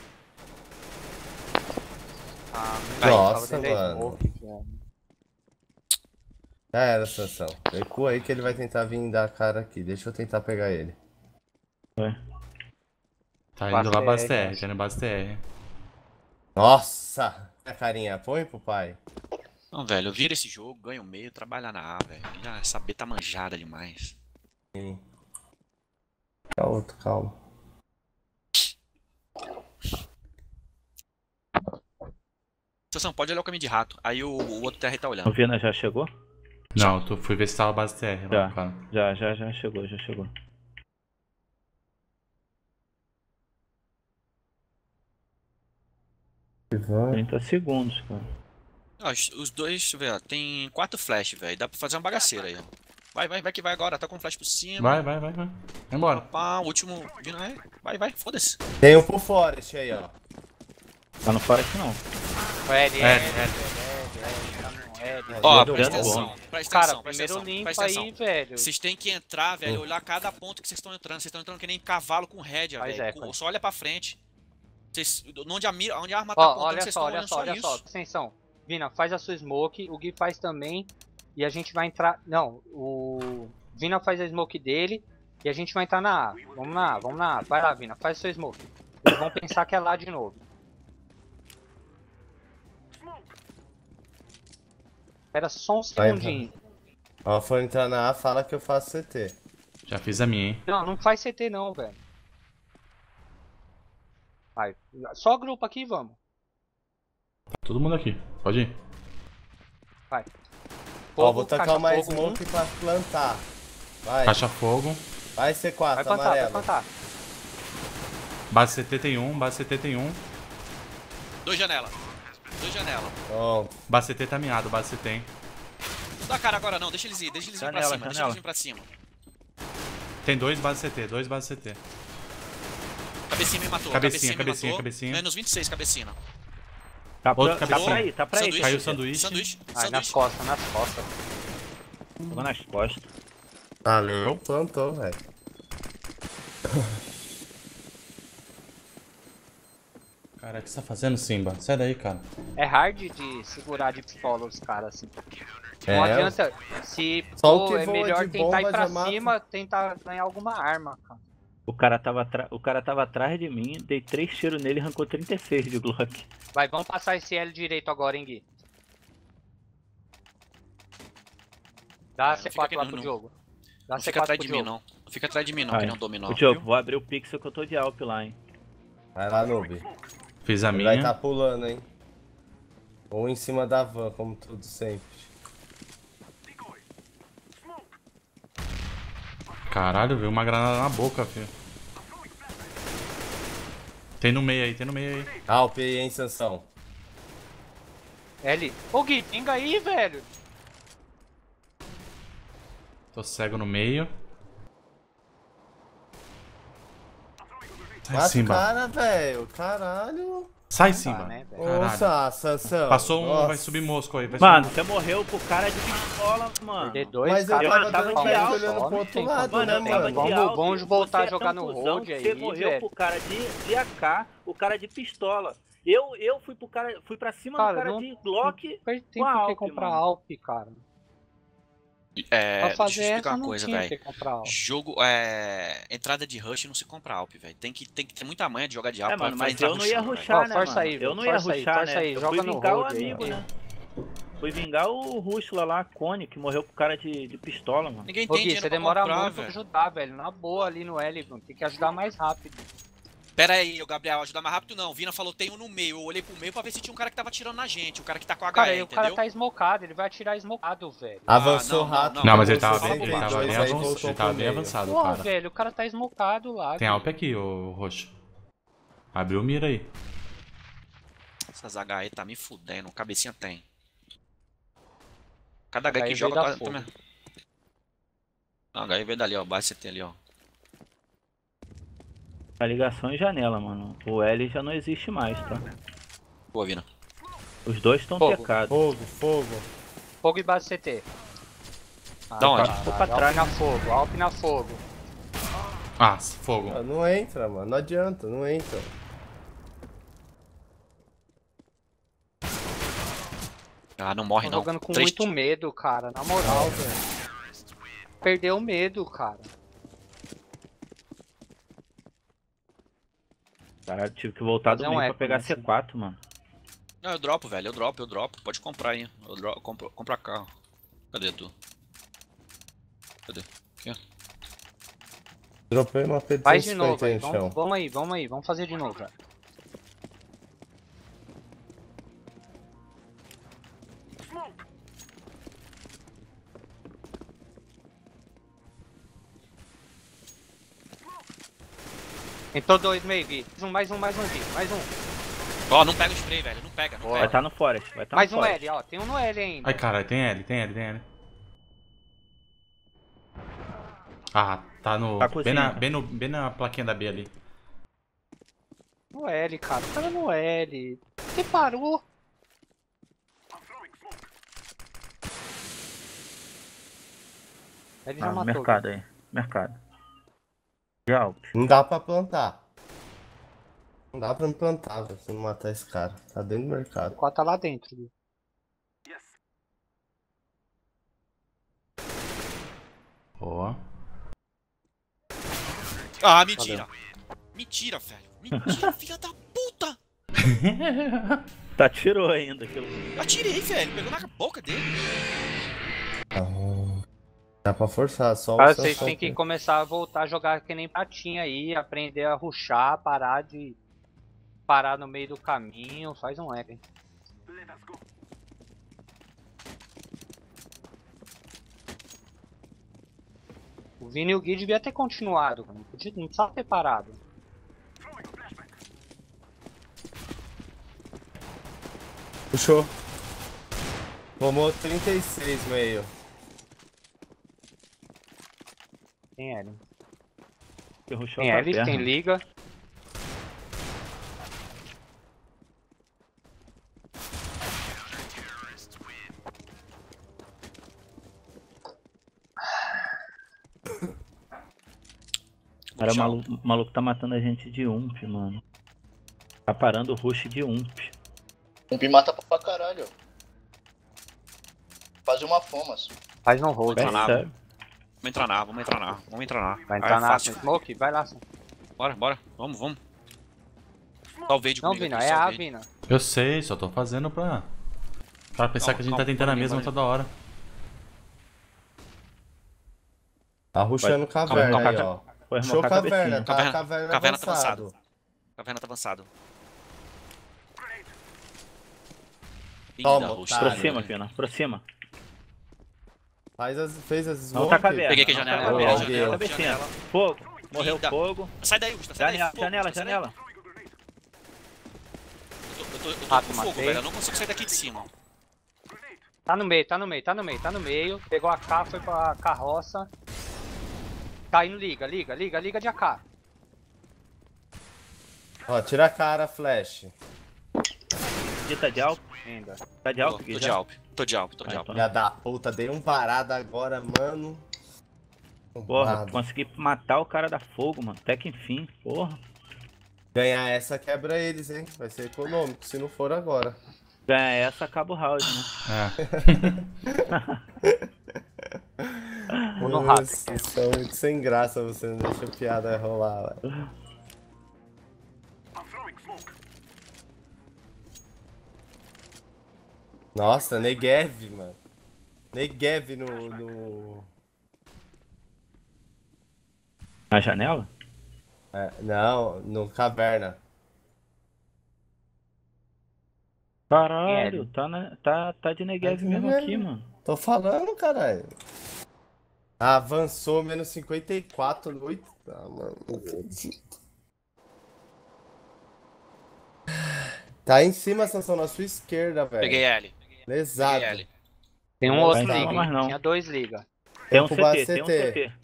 [SPEAKER 3] Ah, meu
[SPEAKER 1] Nossa,
[SPEAKER 3] Deus, tava dentro da
[SPEAKER 1] mano.
[SPEAKER 3] smoke, velho.
[SPEAKER 1] Já era, Sansão. Recua aí que ele vai tentar vir dar a cara aqui. Deixa eu tentar pegar ele.
[SPEAKER 4] Tá
[SPEAKER 3] Base
[SPEAKER 4] indo lá base
[SPEAKER 3] T
[SPEAKER 4] T
[SPEAKER 3] R,
[SPEAKER 4] R, tá indo base T R.
[SPEAKER 1] Nossa! A carinha, põe pro pai.
[SPEAKER 5] Não, velho, eu viro esse jogo, ganho meio, trabalho na A, velho. Já essa B tá manjada demais.
[SPEAKER 1] Tá outro, calma.
[SPEAKER 5] Sansão, pode olhar o caminho de rato. Aí o, o outro T R tá
[SPEAKER 2] O
[SPEAKER 5] olhando.
[SPEAKER 2] Vina já chegou?
[SPEAKER 4] Não, tu fui ver se tava base T R lá,
[SPEAKER 2] Já.
[SPEAKER 4] cara.
[SPEAKER 2] Já, já, já chegou, já chegou.
[SPEAKER 1] Vai.
[SPEAKER 2] trinta segundos, cara.
[SPEAKER 5] Ó, os, os dois, deixa eu ver, ó, tem quatro flash, velho. Dá pra fazer uma bagaceira aí, ó. Vai, vai, vai que vai agora. Tá com flash por cima.
[SPEAKER 4] Vai, vai, vai, vai. Vai embora.
[SPEAKER 5] Pá, o último vindo aí. Vai, vai, foda-se.
[SPEAKER 1] Tem um pro Forest aí, ó.
[SPEAKER 2] Tá no Forest não.
[SPEAKER 3] O L, L,
[SPEAKER 4] É,
[SPEAKER 3] L,
[SPEAKER 4] é.
[SPEAKER 3] L, L, tá no L.
[SPEAKER 5] Ó,
[SPEAKER 2] Deu
[SPEAKER 5] presta
[SPEAKER 2] dano
[SPEAKER 5] atenção.
[SPEAKER 2] bom.
[SPEAKER 5] Presta
[SPEAKER 3] Cara,
[SPEAKER 5] atenção, presta
[SPEAKER 3] primeiro
[SPEAKER 5] atenção.
[SPEAKER 3] limpa
[SPEAKER 5] Presta atenção.
[SPEAKER 3] aí, velho.
[SPEAKER 5] Vocês têm que entrar, velho, olhar cada ponto que vocês estão entrando. Vocês estão entrando que nem cavalo com rédea,
[SPEAKER 3] Faz
[SPEAKER 5] velho.
[SPEAKER 3] eco,
[SPEAKER 5] Com-
[SPEAKER 3] hein.
[SPEAKER 5] Só olha pra frente. Vocês, onde, a mira, onde a arma tá
[SPEAKER 3] Ó,
[SPEAKER 5] apontando,
[SPEAKER 3] olha
[SPEAKER 5] vocês
[SPEAKER 3] só,
[SPEAKER 5] estão
[SPEAKER 3] olha
[SPEAKER 5] olhando
[SPEAKER 3] só,
[SPEAKER 5] só
[SPEAKER 3] olha
[SPEAKER 5] isso.
[SPEAKER 3] só. Atenção. Vina, faz a sua smoke, o Gui faz também. E a gente vai entrar... Não, o... Vina faz a smoke dele e a gente vai entrar na A. Vamos na A, vamos na A. Vai lá, Vina, faz a sua smoke. Eles vão pensar que é lá de novo. Espera só um
[SPEAKER 1] Vai,
[SPEAKER 3] segundinho.
[SPEAKER 1] Ó, for entrar na A, fala que eu faço C T.
[SPEAKER 4] Já fiz a minha, hein.
[SPEAKER 3] Não, não faz C T não, velho. Vai. Só grupo aqui, vamos.
[SPEAKER 4] Todo mundo aqui. Pode ir.
[SPEAKER 3] Vai.
[SPEAKER 1] Ó,
[SPEAKER 3] Fogo,
[SPEAKER 1] vou tacar
[SPEAKER 3] caixa
[SPEAKER 1] uma
[SPEAKER 3] fogo, um.
[SPEAKER 1] smoke pra plantar. Vai,
[SPEAKER 4] Caixa fogo.
[SPEAKER 1] vai C
[SPEAKER 3] Vai
[SPEAKER 1] quatro,
[SPEAKER 3] plantar, vai
[SPEAKER 1] amarelo.
[SPEAKER 3] plantar.
[SPEAKER 4] Base C T tem um, base C T tem um.
[SPEAKER 5] Dois janela. Dois janela.
[SPEAKER 1] Pronto.
[SPEAKER 4] Base C T tá miado, base C T tem.
[SPEAKER 5] Não dá cara agora não, deixa eles ir, deixa eles vir pra
[SPEAKER 2] Janela,
[SPEAKER 5] cima, deixa
[SPEAKER 2] janela.
[SPEAKER 5] eles vir pra cima.
[SPEAKER 4] Tem dois base C T, dois base C T.
[SPEAKER 5] Cabecinha me matou,
[SPEAKER 4] Cabecinha,
[SPEAKER 5] cabecinha,
[SPEAKER 4] cabecinha,
[SPEAKER 5] me matou.
[SPEAKER 4] cabecinha.
[SPEAKER 5] Menos vinte e seis, cabecinha.
[SPEAKER 2] Tá pra,
[SPEAKER 4] Outro
[SPEAKER 2] tá
[SPEAKER 4] cabecinha.
[SPEAKER 2] pra aí, tá pra aí.
[SPEAKER 5] Sanduíche.
[SPEAKER 4] Caiu o sanduíche.
[SPEAKER 5] Sanduíche,
[SPEAKER 3] Ai, nas
[SPEAKER 5] sanduíche.
[SPEAKER 3] costas, nas costas.
[SPEAKER 2] Tava nas costas.
[SPEAKER 1] Valeu. Plantou, velho.
[SPEAKER 4] Cara, o que você tá fazendo, Simba? Sai daí, cara.
[SPEAKER 3] É hard de segurar de pistola os caras assim. Não
[SPEAKER 1] É,
[SPEAKER 3] adianta. Se
[SPEAKER 1] só o
[SPEAKER 3] pô,
[SPEAKER 1] que
[SPEAKER 3] é
[SPEAKER 1] voa
[SPEAKER 3] melhor
[SPEAKER 1] de
[SPEAKER 3] tentar ir
[SPEAKER 1] bomba
[SPEAKER 3] pra
[SPEAKER 1] já mata.
[SPEAKER 3] cima, tentar ganhar alguma arma, cara.
[SPEAKER 2] O cara tava, atra- o cara tava atrás de mim, dei três tiros nele e arrancou trinta e seis de Glock.
[SPEAKER 3] Vai, vamos passar esse L direito agora, hein, Gui. Dá
[SPEAKER 5] É, não
[SPEAKER 3] C
[SPEAKER 5] fica
[SPEAKER 3] quatro lá
[SPEAKER 5] aqui,
[SPEAKER 3] pro
[SPEAKER 5] não.
[SPEAKER 3] Diogo. Dá
[SPEAKER 5] Não fica
[SPEAKER 3] C quatro
[SPEAKER 5] atrás
[SPEAKER 3] pro
[SPEAKER 5] de mim,
[SPEAKER 3] Diogo.
[SPEAKER 5] não. Não fica atrás de mim, não,
[SPEAKER 2] Vai.
[SPEAKER 5] que não dominou.
[SPEAKER 2] O Diogo,
[SPEAKER 5] viu?
[SPEAKER 2] vou abrir o pixel que eu tô de Alp lá, hein.
[SPEAKER 1] Vai lá, noob.
[SPEAKER 4] Fiz a
[SPEAKER 1] Ele vai
[SPEAKER 4] minha.
[SPEAKER 1] tá pulando, hein. Ou em cima da van, como tudo sempre.
[SPEAKER 4] Caralho, veio uma granada na boca, filho. Tem no meio aí, tem no meio aí.
[SPEAKER 1] Alp aí, hein, Sansão.
[SPEAKER 3] L. Ô, Gui, pinga aí, velho.
[SPEAKER 4] Tô cego no meio. Sai,
[SPEAKER 1] Mata o
[SPEAKER 4] Simba.
[SPEAKER 1] cara, velho. Caralho.
[SPEAKER 4] Sai,
[SPEAKER 3] Tá,
[SPEAKER 4] Simba.
[SPEAKER 3] né, velho?
[SPEAKER 4] Caralho.
[SPEAKER 1] Nossa, Sansão.
[SPEAKER 4] Passou um,
[SPEAKER 1] Nossa.
[SPEAKER 4] vai subir mosco aí. Vai
[SPEAKER 2] Mano,
[SPEAKER 4] subir.
[SPEAKER 2] você morreu pro cara de pistola, mano.
[SPEAKER 3] Perder dois,
[SPEAKER 1] Mas eu
[SPEAKER 3] cara.
[SPEAKER 1] tava
[SPEAKER 2] tava
[SPEAKER 1] dando
[SPEAKER 2] de
[SPEAKER 1] pé
[SPEAKER 2] alto,
[SPEAKER 1] olhando
[SPEAKER 3] só,
[SPEAKER 1] pro
[SPEAKER 3] não
[SPEAKER 1] outro
[SPEAKER 3] tem
[SPEAKER 1] lado,
[SPEAKER 3] como.
[SPEAKER 1] né,
[SPEAKER 2] Mano, eu tava
[SPEAKER 1] mano?
[SPEAKER 2] de
[SPEAKER 3] Vamos-
[SPEAKER 2] alto.
[SPEAKER 3] vamos voltar a
[SPEAKER 2] Você é
[SPEAKER 3] jogar
[SPEAKER 2] tão
[SPEAKER 3] no
[SPEAKER 2] cuzão
[SPEAKER 3] hold
[SPEAKER 2] que
[SPEAKER 3] aí,
[SPEAKER 2] Você morreu
[SPEAKER 3] velho.
[SPEAKER 2] pro cara de, de A K, o cara de pistola. Eu, eu fui pro cara, fui pra cima
[SPEAKER 3] Cara,
[SPEAKER 2] do cara
[SPEAKER 3] não-
[SPEAKER 2] de Glock.
[SPEAKER 3] Tem
[SPEAKER 2] com a
[SPEAKER 3] por que
[SPEAKER 2] Alp,
[SPEAKER 3] comprar
[SPEAKER 2] mano.
[SPEAKER 3] Alp, cara.
[SPEAKER 5] É,
[SPEAKER 3] Pra
[SPEAKER 5] deixa eu
[SPEAKER 3] fazer
[SPEAKER 5] explicar
[SPEAKER 3] essa
[SPEAKER 5] uma
[SPEAKER 3] não
[SPEAKER 5] coisa,
[SPEAKER 3] tinha
[SPEAKER 5] velho.
[SPEAKER 3] que comprar Alp.
[SPEAKER 5] Jogo, é... Entrada de rush não se compra Alp, velho. Tem que, tem que ter muita manha de jogar de Alp
[SPEAKER 2] É,
[SPEAKER 5] pra,
[SPEAKER 2] mano,
[SPEAKER 5] pra
[SPEAKER 2] mas
[SPEAKER 5] entrar
[SPEAKER 2] eu não ia
[SPEAKER 5] rushando, velho.
[SPEAKER 2] rushar,
[SPEAKER 3] Ó,
[SPEAKER 2] né,
[SPEAKER 3] força
[SPEAKER 2] mano?
[SPEAKER 3] aí,
[SPEAKER 2] eu
[SPEAKER 3] velho,
[SPEAKER 2] não ia
[SPEAKER 3] força aí,
[SPEAKER 2] rushar,
[SPEAKER 3] força
[SPEAKER 2] né?
[SPEAKER 3] aí,
[SPEAKER 2] eu
[SPEAKER 3] joga
[SPEAKER 2] fui
[SPEAKER 3] no
[SPEAKER 2] vingar o
[SPEAKER 3] hold aí,
[SPEAKER 2] amigo,
[SPEAKER 3] ó.
[SPEAKER 2] né? Fui vingar o Rústula lá, a Cone, que morreu pro cara de, de pistola, mano.
[SPEAKER 5] Ninguém
[SPEAKER 3] Ô,
[SPEAKER 5] tem
[SPEAKER 3] Gui,
[SPEAKER 5] dinheiro
[SPEAKER 3] você
[SPEAKER 5] pra
[SPEAKER 3] demora
[SPEAKER 5] comprar,
[SPEAKER 3] muito pra
[SPEAKER 5] velho.
[SPEAKER 3] ajudar, velho. Na boa ali no L, mano. Tem que ajudar mais rápido.
[SPEAKER 5] Pera aí, ô Gabriel, ajudar mais rápido não. Vina falou tem um no meio. Eu olhei pro meio pra ver se tinha um cara que tava atirando na gente. O cara que tá com H
[SPEAKER 3] Cara,
[SPEAKER 5] E,
[SPEAKER 3] aí o
[SPEAKER 5] entendeu?
[SPEAKER 3] cara tá esmocado, ele vai atirar esmocado, velho.
[SPEAKER 1] Avançou
[SPEAKER 5] Ah, não, não,
[SPEAKER 1] rápido.
[SPEAKER 5] não.
[SPEAKER 4] Não, mas ele
[SPEAKER 1] pegou
[SPEAKER 4] tava bem, ele tava
[SPEAKER 1] setenta e dois,
[SPEAKER 4] bem
[SPEAKER 1] aí
[SPEAKER 4] avançado.
[SPEAKER 1] voltou
[SPEAKER 4] Ele tava
[SPEAKER 1] pro
[SPEAKER 4] bem
[SPEAKER 1] meio.
[SPEAKER 4] avançado,
[SPEAKER 3] Porra,
[SPEAKER 4] cara.
[SPEAKER 3] velho, o cara tá esmocado lá.
[SPEAKER 4] Tem
[SPEAKER 3] velho.
[SPEAKER 4] Alp aqui, ô roxo. Abriu o mira aí.
[SPEAKER 5] Essas H E tá me fudendo. Cabecinha tem. Cada H E
[SPEAKER 3] H E
[SPEAKER 5] que
[SPEAKER 3] veio
[SPEAKER 5] joga...
[SPEAKER 3] da
[SPEAKER 5] quase-
[SPEAKER 3] fogo.
[SPEAKER 5] também. Não, H E veio dali, ó. Base C T ali, ó.
[SPEAKER 2] A ligação em janela, mano. O L já não existe mais, tá?
[SPEAKER 5] Boa, Vina.
[SPEAKER 2] Os dois estão
[SPEAKER 3] Fogo.
[SPEAKER 2] pecados.
[SPEAKER 1] Fogo, fogo.
[SPEAKER 3] Fogo e base C T. Ah,
[SPEAKER 5] Da onde?
[SPEAKER 3] caralho,
[SPEAKER 2] Ficou pra trás.
[SPEAKER 3] Alp na fogo, Alp na fogo.
[SPEAKER 4] Ah, fogo.
[SPEAKER 1] Ah, não entra, mano. Não adianta, não entra.
[SPEAKER 5] Ah, não morre
[SPEAKER 3] Tô
[SPEAKER 5] não.
[SPEAKER 3] jogando com
[SPEAKER 5] Três
[SPEAKER 3] muito medo, cara. Na moral, velho. Perdeu o medo, cara.
[SPEAKER 2] Caralho, tive que voltar
[SPEAKER 3] Fazer
[SPEAKER 2] do
[SPEAKER 3] um
[SPEAKER 2] meio pra
[SPEAKER 3] eco
[SPEAKER 2] pegar
[SPEAKER 3] nesse.
[SPEAKER 2] C quatro, mano.
[SPEAKER 5] Não, eu dropo, velho. Eu dropo, eu dropo. Pode comprar aí. Eu dropo, compro, compra cá. Cadê tu? Cadê? Aqui, ó.
[SPEAKER 1] Dropei uma P de
[SPEAKER 3] Faz de novo,
[SPEAKER 1] cento e cinquenta aí
[SPEAKER 3] velho.
[SPEAKER 1] no
[SPEAKER 3] Vamos,
[SPEAKER 1] chão.
[SPEAKER 3] vamos aí, vamos aí. Vamos fazer de novo, velho. Entrou dois meio, Gui. Mais um, mais um, mais um, Gui. Mais um.
[SPEAKER 5] Ó, não pega o spray, velho. Não pega, não
[SPEAKER 3] Boa.
[SPEAKER 2] Vai
[SPEAKER 5] pega.
[SPEAKER 2] estar no Forest, vai estar
[SPEAKER 3] Mais
[SPEAKER 2] no
[SPEAKER 3] um
[SPEAKER 2] Forest.
[SPEAKER 3] L, ó. Tem um no L ainda.
[SPEAKER 4] Ai, caralho, tem L, tem L, tem L. Ah, tá no.
[SPEAKER 2] Tá
[SPEAKER 4] bem,
[SPEAKER 2] cozinha,
[SPEAKER 4] na,
[SPEAKER 2] cara.
[SPEAKER 4] bem, no, bem na plaquinha da B ali.
[SPEAKER 3] No L, cara. O cara no L. Você parou? Ele já
[SPEAKER 2] Ah,
[SPEAKER 3] matou.
[SPEAKER 2] mercado aí. Mercado. De Alp.
[SPEAKER 1] Não dá pra plantar. Não dá pra me plantar, velho, se não matar esse cara. Tá dentro do mercado.
[SPEAKER 3] O quatro tá lá dentro, Gui.
[SPEAKER 4] Ó.
[SPEAKER 5] Ah, mentira. Mentira, velho. Mentira, filha da puta.
[SPEAKER 2] Tá, tirou ainda aquilo.
[SPEAKER 5] Eu atirei, velho. Pegou na boca dele.
[SPEAKER 1] Ah, dá pra forçar, só o
[SPEAKER 3] Cara, vocês
[SPEAKER 1] Sansão
[SPEAKER 3] têm que
[SPEAKER 1] tem.
[SPEAKER 3] começar a voltar a jogar que nem patinha aí, aprender a rushar, parar de. Parar no meio do caminho, faz um eco, hein. O Vini e o Gui devia ter continuado, não, podia, não precisava ter parado.
[SPEAKER 1] Puxou. Tomou trinta e seis, meio.
[SPEAKER 3] Tem L.
[SPEAKER 2] Que rushou
[SPEAKER 3] Tem
[SPEAKER 2] pra
[SPEAKER 3] L,
[SPEAKER 2] perna.
[SPEAKER 3] tem liga.
[SPEAKER 2] Cara, o
[SPEAKER 5] Tchau.
[SPEAKER 2] maluco, o maluco tá matando a gente de ump, mano. Tá parando o rush de um.
[SPEAKER 6] Um pi mata pra caralho. Fazer uma fomas.
[SPEAKER 3] Faz no hold.
[SPEAKER 5] Vai.
[SPEAKER 2] Percebe?
[SPEAKER 5] Vamos entrar na, vamos entrar na, vamos entrar na.
[SPEAKER 3] Vai
[SPEAKER 5] Ah,
[SPEAKER 3] entrar
[SPEAKER 5] é
[SPEAKER 3] na
[SPEAKER 5] fácil.
[SPEAKER 3] smoke? Vai lá. Sam.
[SPEAKER 5] Bora, bora. Vamos, vamos. Dá o verde
[SPEAKER 3] Não,
[SPEAKER 5] comigo
[SPEAKER 3] Vina,
[SPEAKER 5] aqui,
[SPEAKER 3] é
[SPEAKER 5] só o
[SPEAKER 3] a
[SPEAKER 5] verde.
[SPEAKER 3] Vina.
[SPEAKER 4] Eu sei, só tô fazendo pra. Pra pensar
[SPEAKER 5] Calma,
[SPEAKER 4] que a gente
[SPEAKER 5] calma,
[SPEAKER 4] tá tentando a
[SPEAKER 5] pode ir,
[SPEAKER 4] mesma
[SPEAKER 5] pode ir.
[SPEAKER 4] toda hora.
[SPEAKER 1] Tá rushando
[SPEAKER 5] Calma,
[SPEAKER 1] caverna
[SPEAKER 5] calma,
[SPEAKER 1] aí,
[SPEAKER 2] calma.
[SPEAKER 1] ó.
[SPEAKER 2] Foi
[SPEAKER 1] Show
[SPEAKER 2] irmão,
[SPEAKER 1] caverna, tá
[SPEAKER 5] Caverna-
[SPEAKER 1] caverna,
[SPEAKER 5] caverna tá
[SPEAKER 1] avançado.
[SPEAKER 5] Caverna tá avançado.
[SPEAKER 1] Toma,
[SPEAKER 5] Linda, roxa.
[SPEAKER 1] otário.
[SPEAKER 2] Aproxima, Pina. Aproxima.
[SPEAKER 1] Faz as, fez as
[SPEAKER 2] Não
[SPEAKER 1] smoke.
[SPEAKER 2] tá caverna.
[SPEAKER 5] Peguei aqui a
[SPEAKER 2] não
[SPEAKER 5] janela,
[SPEAKER 2] tá
[SPEAKER 5] peguei a
[SPEAKER 2] caverna.
[SPEAKER 5] janela,
[SPEAKER 2] Cabecinha.
[SPEAKER 5] janela.
[SPEAKER 2] Fogo. Morreu
[SPEAKER 5] Linda.
[SPEAKER 2] fogo.
[SPEAKER 5] Sai daí, Gusta, sai daí.
[SPEAKER 2] Janela,
[SPEAKER 5] fogo,
[SPEAKER 2] janela,
[SPEAKER 5] sai daí.
[SPEAKER 2] janela.
[SPEAKER 5] Eu tô, eu tô, eu tô
[SPEAKER 3] Rato,
[SPEAKER 5] com fogo,
[SPEAKER 3] matei.
[SPEAKER 5] velho. Eu não consigo sair daqui de cima.
[SPEAKER 3] Tá no meio, tá no meio, tá no meio, tá no meio. Pegou a K, foi pra carroça. Tá indo, liga, liga, liga, liga de A K.
[SPEAKER 1] Ó, tira a cara, flash.
[SPEAKER 2] Gui tá de alto.
[SPEAKER 3] Ainda.
[SPEAKER 2] Tá de
[SPEAKER 5] Tô,
[SPEAKER 2] alto, Gui,
[SPEAKER 5] tô
[SPEAKER 2] já?
[SPEAKER 5] de Alp, tô de Alp, tô de
[SPEAKER 2] Ah,
[SPEAKER 5] Alp.
[SPEAKER 2] então.
[SPEAKER 1] Filha da puta, dei um parado agora, mano.
[SPEAKER 2] Porra,
[SPEAKER 1] Arrombado.
[SPEAKER 2] consegui matar o cara da fogo, mano. Até que enfim, porra.
[SPEAKER 1] Ganhar essa quebra eles, hein? Vai ser econômico, se não for agora.
[SPEAKER 2] Ganhar essa, acaba o round, né?
[SPEAKER 4] É.
[SPEAKER 3] Vou no rato.
[SPEAKER 1] Vocês são muito sem graça, você não deixa a piada rolar, velho. Nossa, Negev, mano. Negev no, no...
[SPEAKER 2] Na janela?
[SPEAKER 1] É, não, no caverna.
[SPEAKER 2] Caralho, tá, na, tá, tá de Negev
[SPEAKER 1] Tá de
[SPEAKER 2] mesmo
[SPEAKER 1] Negev.
[SPEAKER 2] aqui, mano.
[SPEAKER 1] Tô falando, caralho. Avançou menos cinquenta e quatro no oito. Ah, mano. Tá em cima, Sansão, na sua esquerda, velho.
[SPEAKER 5] Peguei L,
[SPEAKER 1] Lesado.
[SPEAKER 5] peguei L.
[SPEAKER 3] Tem um
[SPEAKER 1] Não
[SPEAKER 3] outro
[SPEAKER 1] vai
[SPEAKER 3] liga,
[SPEAKER 2] não, mas
[SPEAKER 3] hein?
[SPEAKER 2] não.
[SPEAKER 3] Tinha dois liga.
[SPEAKER 2] Tem um
[SPEAKER 1] Pro
[SPEAKER 2] C T, tem um
[SPEAKER 1] C T.
[SPEAKER 2] C T.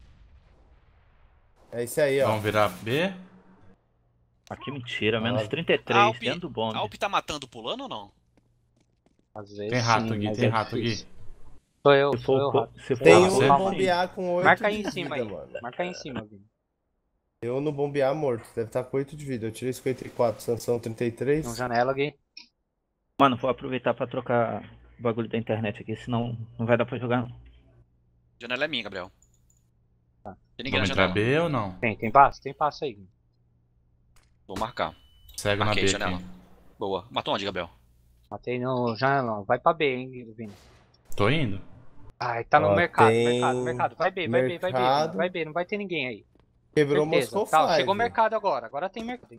[SPEAKER 1] É esse aí, ó.
[SPEAKER 4] Vamos virar B?
[SPEAKER 2] Aqui mentira, menos
[SPEAKER 1] Ah.
[SPEAKER 2] trinta e três,
[SPEAKER 5] Alp,
[SPEAKER 2] dentro do bombe.
[SPEAKER 5] Alp tá matando pulando ou não?
[SPEAKER 3] Às vezes.
[SPEAKER 4] Tem rato,
[SPEAKER 3] sim,
[SPEAKER 4] Gui,
[SPEAKER 3] mas
[SPEAKER 4] tem
[SPEAKER 3] é
[SPEAKER 4] rato,
[SPEAKER 3] difícil.
[SPEAKER 4] Gui.
[SPEAKER 3] Sou eu,
[SPEAKER 2] Se
[SPEAKER 3] sou eu,
[SPEAKER 2] for,
[SPEAKER 3] rato.
[SPEAKER 2] se for
[SPEAKER 1] Tem
[SPEAKER 4] Ah,
[SPEAKER 1] um
[SPEAKER 4] você?
[SPEAKER 1] no bombear com oito
[SPEAKER 3] Marca aí
[SPEAKER 1] de
[SPEAKER 3] em cima
[SPEAKER 1] vida,
[SPEAKER 3] aí.
[SPEAKER 1] mano.
[SPEAKER 3] Marca aí em cima, Vini.
[SPEAKER 1] Eu no bombear morto. Deve estar com oito de vida. Eu tirei cinquenta e quatro, Sansão trinta e três.
[SPEAKER 3] Tem um janela, Gui.
[SPEAKER 2] Mano, vou aproveitar pra trocar o bagulho da internet aqui, senão não vai dar pra jogar não.
[SPEAKER 5] Janela é minha, Gabriel.
[SPEAKER 3] Tá.
[SPEAKER 5] Tem ninguém na
[SPEAKER 4] Vamos entrar
[SPEAKER 5] janela.
[SPEAKER 4] B ou não?
[SPEAKER 3] Tem, tem passo? Tem passo aí, Gui.
[SPEAKER 5] Vou marcar.
[SPEAKER 4] Cego na
[SPEAKER 5] Marquei,
[SPEAKER 4] B
[SPEAKER 5] janela.
[SPEAKER 4] aqui.
[SPEAKER 5] Boa. Matou onde, Gabriel?
[SPEAKER 3] Matei no janelão. Vai pra B, hein, Vini.
[SPEAKER 4] Tô indo.
[SPEAKER 3] Ai, tá no
[SPEAKER 1] Ó,
[SPEAKER 3] mercado,
[SPEAKER 1] tem
[SPEAKER 3] mercado, mercado. Vai B, vai B, vai B,
[SPEAKER 1] mercado.
[SPEAKER 3] Vini. Vai B, não vai ter ninguém aí.
[SPEAKER 1] Quebrou o
[SPEAKER 3] Certeza.
[SPEAKER 1] Moscow
[SPEAKER 3] Tá,
[SPEAKER 1] Five.
[SPEAKER 3] chegou o mercado agora. Agora tem mercado.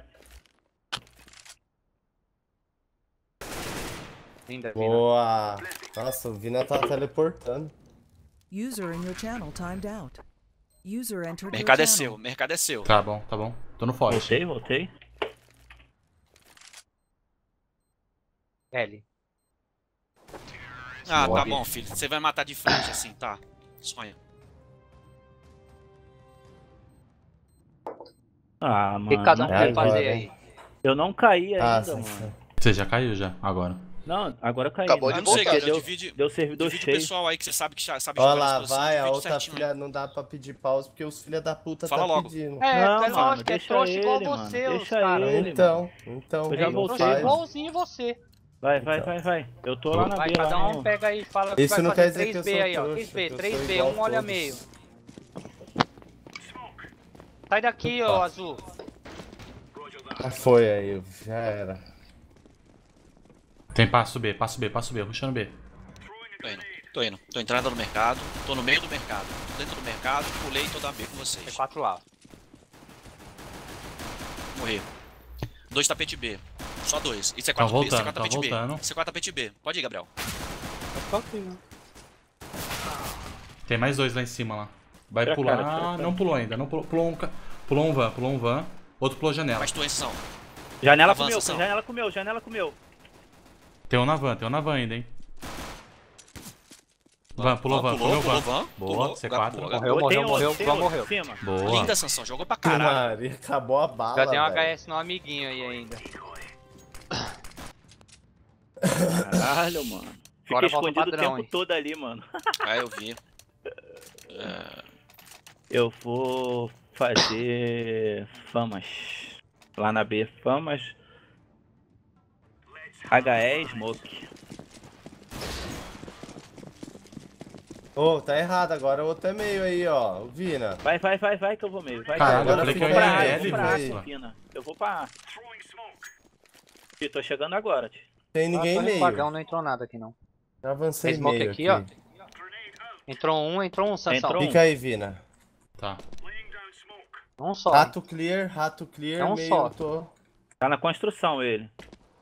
[SPEAKER 3] Linda, Vina.
[SPEAKER 1] Boa. Nossa, o Vina tá teleportando.
[SPEAKER 7] User in your channel timed out. User entered
[SPEAKER 5] Mercado é
[SPEAKER 7] your
[SPEAKER 5] seu,
[SPEAKER 7] channel.
[SPEAKER 5] mercado é seu.
[SPEAKER 4] Tá bom, tá bom. Tô no forte.
[SPEAKER 2] Voltei, voltei.
[SPEAKER 3] L.
[SPEAKER 5] Ah,
[SPEAKER 3] Boa.
[SPEAKER 5] tá bom, filho. Você vai matar de frente assim, tá? Sonha.
[SPEAKER 2] Ah,
[SPEAKER 3] O que
[SPEAKER 2] mano.
[SPEAKER 3] cada um
[SPEAKER 2] não
[SPEAKER 1] É
[SPEAKER 3] quer
[SPEAKER 2] acredito.
[SPEAKER 3] fazer
[SPEAKER 1] agora,
[SPEAKER 3] aí?
[SPEAKER 2] Eu não caí
[SPEAKER 1] Ah,
[SPEAKER 2] ainda,
[SPEAKER 1] sim,
[SPEAKER 2] mano.
[SPEAKER 4] Você já caiu já, agora.
[SPEAKER 2] Não, agora eu caí.
[SPEAKER 6] Acabou
[SPEAKER 5] Eu
[SPEAKER 2] mano.
[SPEAKER 6] de
[SPEAKER 5] não sei,
[SPEAKER 6] voltar,
[SPEAKER 5] Gabriel.
[SPEAKER 2] deu,
[SPEAKER 5] Divide,
[SPEAKER 2] deu servidor
[SPEAKER 5] divide o
[SPEAKER 2] cheio.
[SPEAKER 5] pessoal aí que você sabe que já sabe
[SPEAKER 1] Olha
[SPEAKER 5] jogar
[SPEAKER 1] lá,
[SPEAKER 5] as posições,
[SPEAKER 1] vai, a
[SPEAKER 5] divide
[SPEAKER 1] outra
[SPEAKER 5] certinho.
[SPEAKER 1] filha não dá pra pedir pause porque os filha da puta
[SPEAKER 5] Fala
[SPEAKER 1] tá
[SPEAKER 5] logo.
[SPEAKER 1] pedindo.
[SPEAKER 3] É,
[SPEAKER 2] Não,
[SPEAKER 3] é
[SPEAKER 2] mano,
[SPEAKER 3] lógico, é
[SPEAKER 2] deixa
[SPEAKER 3] trouxa igual
[SPEAKER 2] ele, mano,
[SPEAKER 3] você, os
[SPEAKER 2] deixa
[SPEAKER 3] caras.
[SPEAKER 2] ele.
[SPEAKER 1] Então, então,
[SPEAKER 2] Eu já
[SPEAKER 3] É
[SPEAKER 1] não
[SPEAKER 2] voltei,
[SPEAKER 3] trouxa
[SPEAKER 1] faz.
[SPEAKER 3] igualzinho você.
[SPEAKER 2] Vai, vai,
[SPEAKER 1] Então.
[SPEAKER 2] vai, vai. Eu tô lá na
[SPEAKER 3] Vai,
[SPEAKER 2] B, lá
[SPEAKER 3] cada um
[SPEAKER 2] no...
[SPEAKER 3] pega aí e fala que
[SPEAKER 1] Isso
[SPEAKER 3] vai
[SPEAKER 1] não
[SPEAKER 3] fazer
[SPEAKER 1] quer dizer que eu
[SPEAKER 3] três B
[SPEAKER 1] sou
[SPEAKER 3] aí, ó.
[SPEAKER 1] trouxa,
[SPEAKER 3] três
[SPEAKER 1] que
[SPEAKER 3] B,
[SPEAKER 1] eu
[SPEAKER 3] três
[SPEAKER 1] sou
[SPEAKER 3] B,
[SPEAKER 1] igual
[SPEAKER 3] um olha
[SPEAKER 1] todos.
[SPEAKER 3] meio. Sai daqui, ô
[SPEAKER 1] Opa.
[SPEAKER 3] azul.
[SPEAKER 1] Ah, foi aí, já era.
[SPEAKER 4] Tem passo B, passo B, passo B, rushando B.
[SPEAKER 5] Tô indo, tô indo. Tô entrando no mercado, tô no meio do mercado. Tô dentro do mercado, pulei e tô da B com
[SPEAKER 3] C
[SPEAKER 5] vocês.
[SPEAKER 3] quatro A.
[SPEAKER 5] Morri. Dois tapete B. Só dois. E C
[SPEAKER 4] Tá
[SPEAKER 5] quatro B,
[SPEAKER 4] voltando,
[SPEAKER 5] C quatro
[SPEAKER 4] tá
[SPEAKER 5] tapete B.
[SPEAKER 4] voltando.
[SPEAKER 5] C quatro tapete B. Pode ir, Gabriel.
[SPEAKER 4] Tem mais dois lá em cima lá. Vai
[SPEAKER 2] Tira a
[SPEAKER 4] pular.
[SPEAKER 2] cara, tira a cara.
[SPEAKER 4] Não pulou ainda, não pulou. Pulou um, ca- pulou um van, pulou um van. Outro pulou janela.
[SPEAKER 5] Mais dois são.
[SPEAKER 2] Janela
[SPEAKER 5] Avança,
[SPEAKER 2] comeu,
[SPEAKER 5] São.
[SPEAKER 2] janela comeu, janela comeu.
[SPEAKER 4] Tem um na van, tem um na van ainda, hein. Van, pulou
[SPEAKER 5] Ó,
[SPEAKER 4] van,
[SPEAKER 5] pulou,
[SPEAKER 4] pulou
[SPEAKER 5] pulou
[SPEAKER 4] van.
[SPEAKER 5] van.
[SPEAKER 4] Boa,
[SPEAKER 5] pulou,
[SPEAKER 4] C quatro.
[SPEAKER 5] boa,
[SPEAKER 3] Morreu,
[SPEAKER 2] Tem
[SPEAKER 3] morreu,
[SPEAKER 2] outro,
[SPEAKER 3] morreu,
[SPEAKER 2] tem
[SPEAKER 3] Van
[SPEAKER 2] outro
[SPEAKER 3] morreu.
[SPEAKER 2] em cima.
[SPEAKER 4] Boa.
[SPEAKER 5] Linda, Sansão. Jogou pra
[SPEAKER 1] Que
[SPEAKER 5] caralho.
[SPEAKER 1] Maria, acabou a bala,
[SPEAKER 3] Já tem um
[SPEAKER 1] velho.
[SPEAKER 3] H S no amiguinho aí ainda.
[SPEAKER 2] Caralho, mano. Fiquei
[SPEAKER 3] Agora volta o
[SPEAKER 2] escondido
[SPEAKER 3] padrão,
[SPEAKER 2] o tempo
[SPEAKER 3] hein.
[SPEAKER 2] todo ali, mano.
[SPEAKER 5] Ah, eu vi. É,
[SPEAKER 2] Eu vou fazer famas. Lá na B, famas. H E, smoke.
[SPEAKER 1] Ô, tá errado, agora o outro é meio aí, ó. O Vina.
[SPEAKER 2] Vai, vai, vai, vai que eu vou meio. Vai,
[SPEAKER 4] Caralho,
[SPEAKER 2] vai.
[SPEAKER 1] agora
[SPEAKER 4] eu falei que
[SPEAKER 1] fica
[SPEAKER 4] eu ia
[SPEAKER 1] aí,
[SPEAKER 2] eu
[SPEAKER 4] L,
[SPEAKER 2] vou pra A,
[SPEAKER 1] velho.
[SPEAKER 2] Vina. Eu vou pra A. Tio, tô chegando agora, tio.
[SPEAKER 1] Tem ninguém
[SPEAKER 3] Ah, tô
[SPEAKER 1] meio.
[SPEAKER 3] pagão, não entrou nada aqui não.
[SPEAKER 1] Já avancei
[SPEAKER 3] Tem smoke
[SPEAKER 1] meio
[SPEAKER 3] aqui,
[SPEAKER 1] aqui.
[SPEAKER 3] ó. Entrou um, entrou um, Sansão.
[SPEAKER 2] Entrou um.
[SPEAKER 1] Fica aí, Vina.
[SPEAKER 4] Tá.
[SPEAKER 3] Um só.
[SPEAKER 1] Rato clear, rato clear,
[SPEAKER 3] É um
[SPEAKER 1] meio
[SPEAKER 3] só.
[SPEAKER 1] eu tô.
[SPEAKER 2] Tá na construção ele.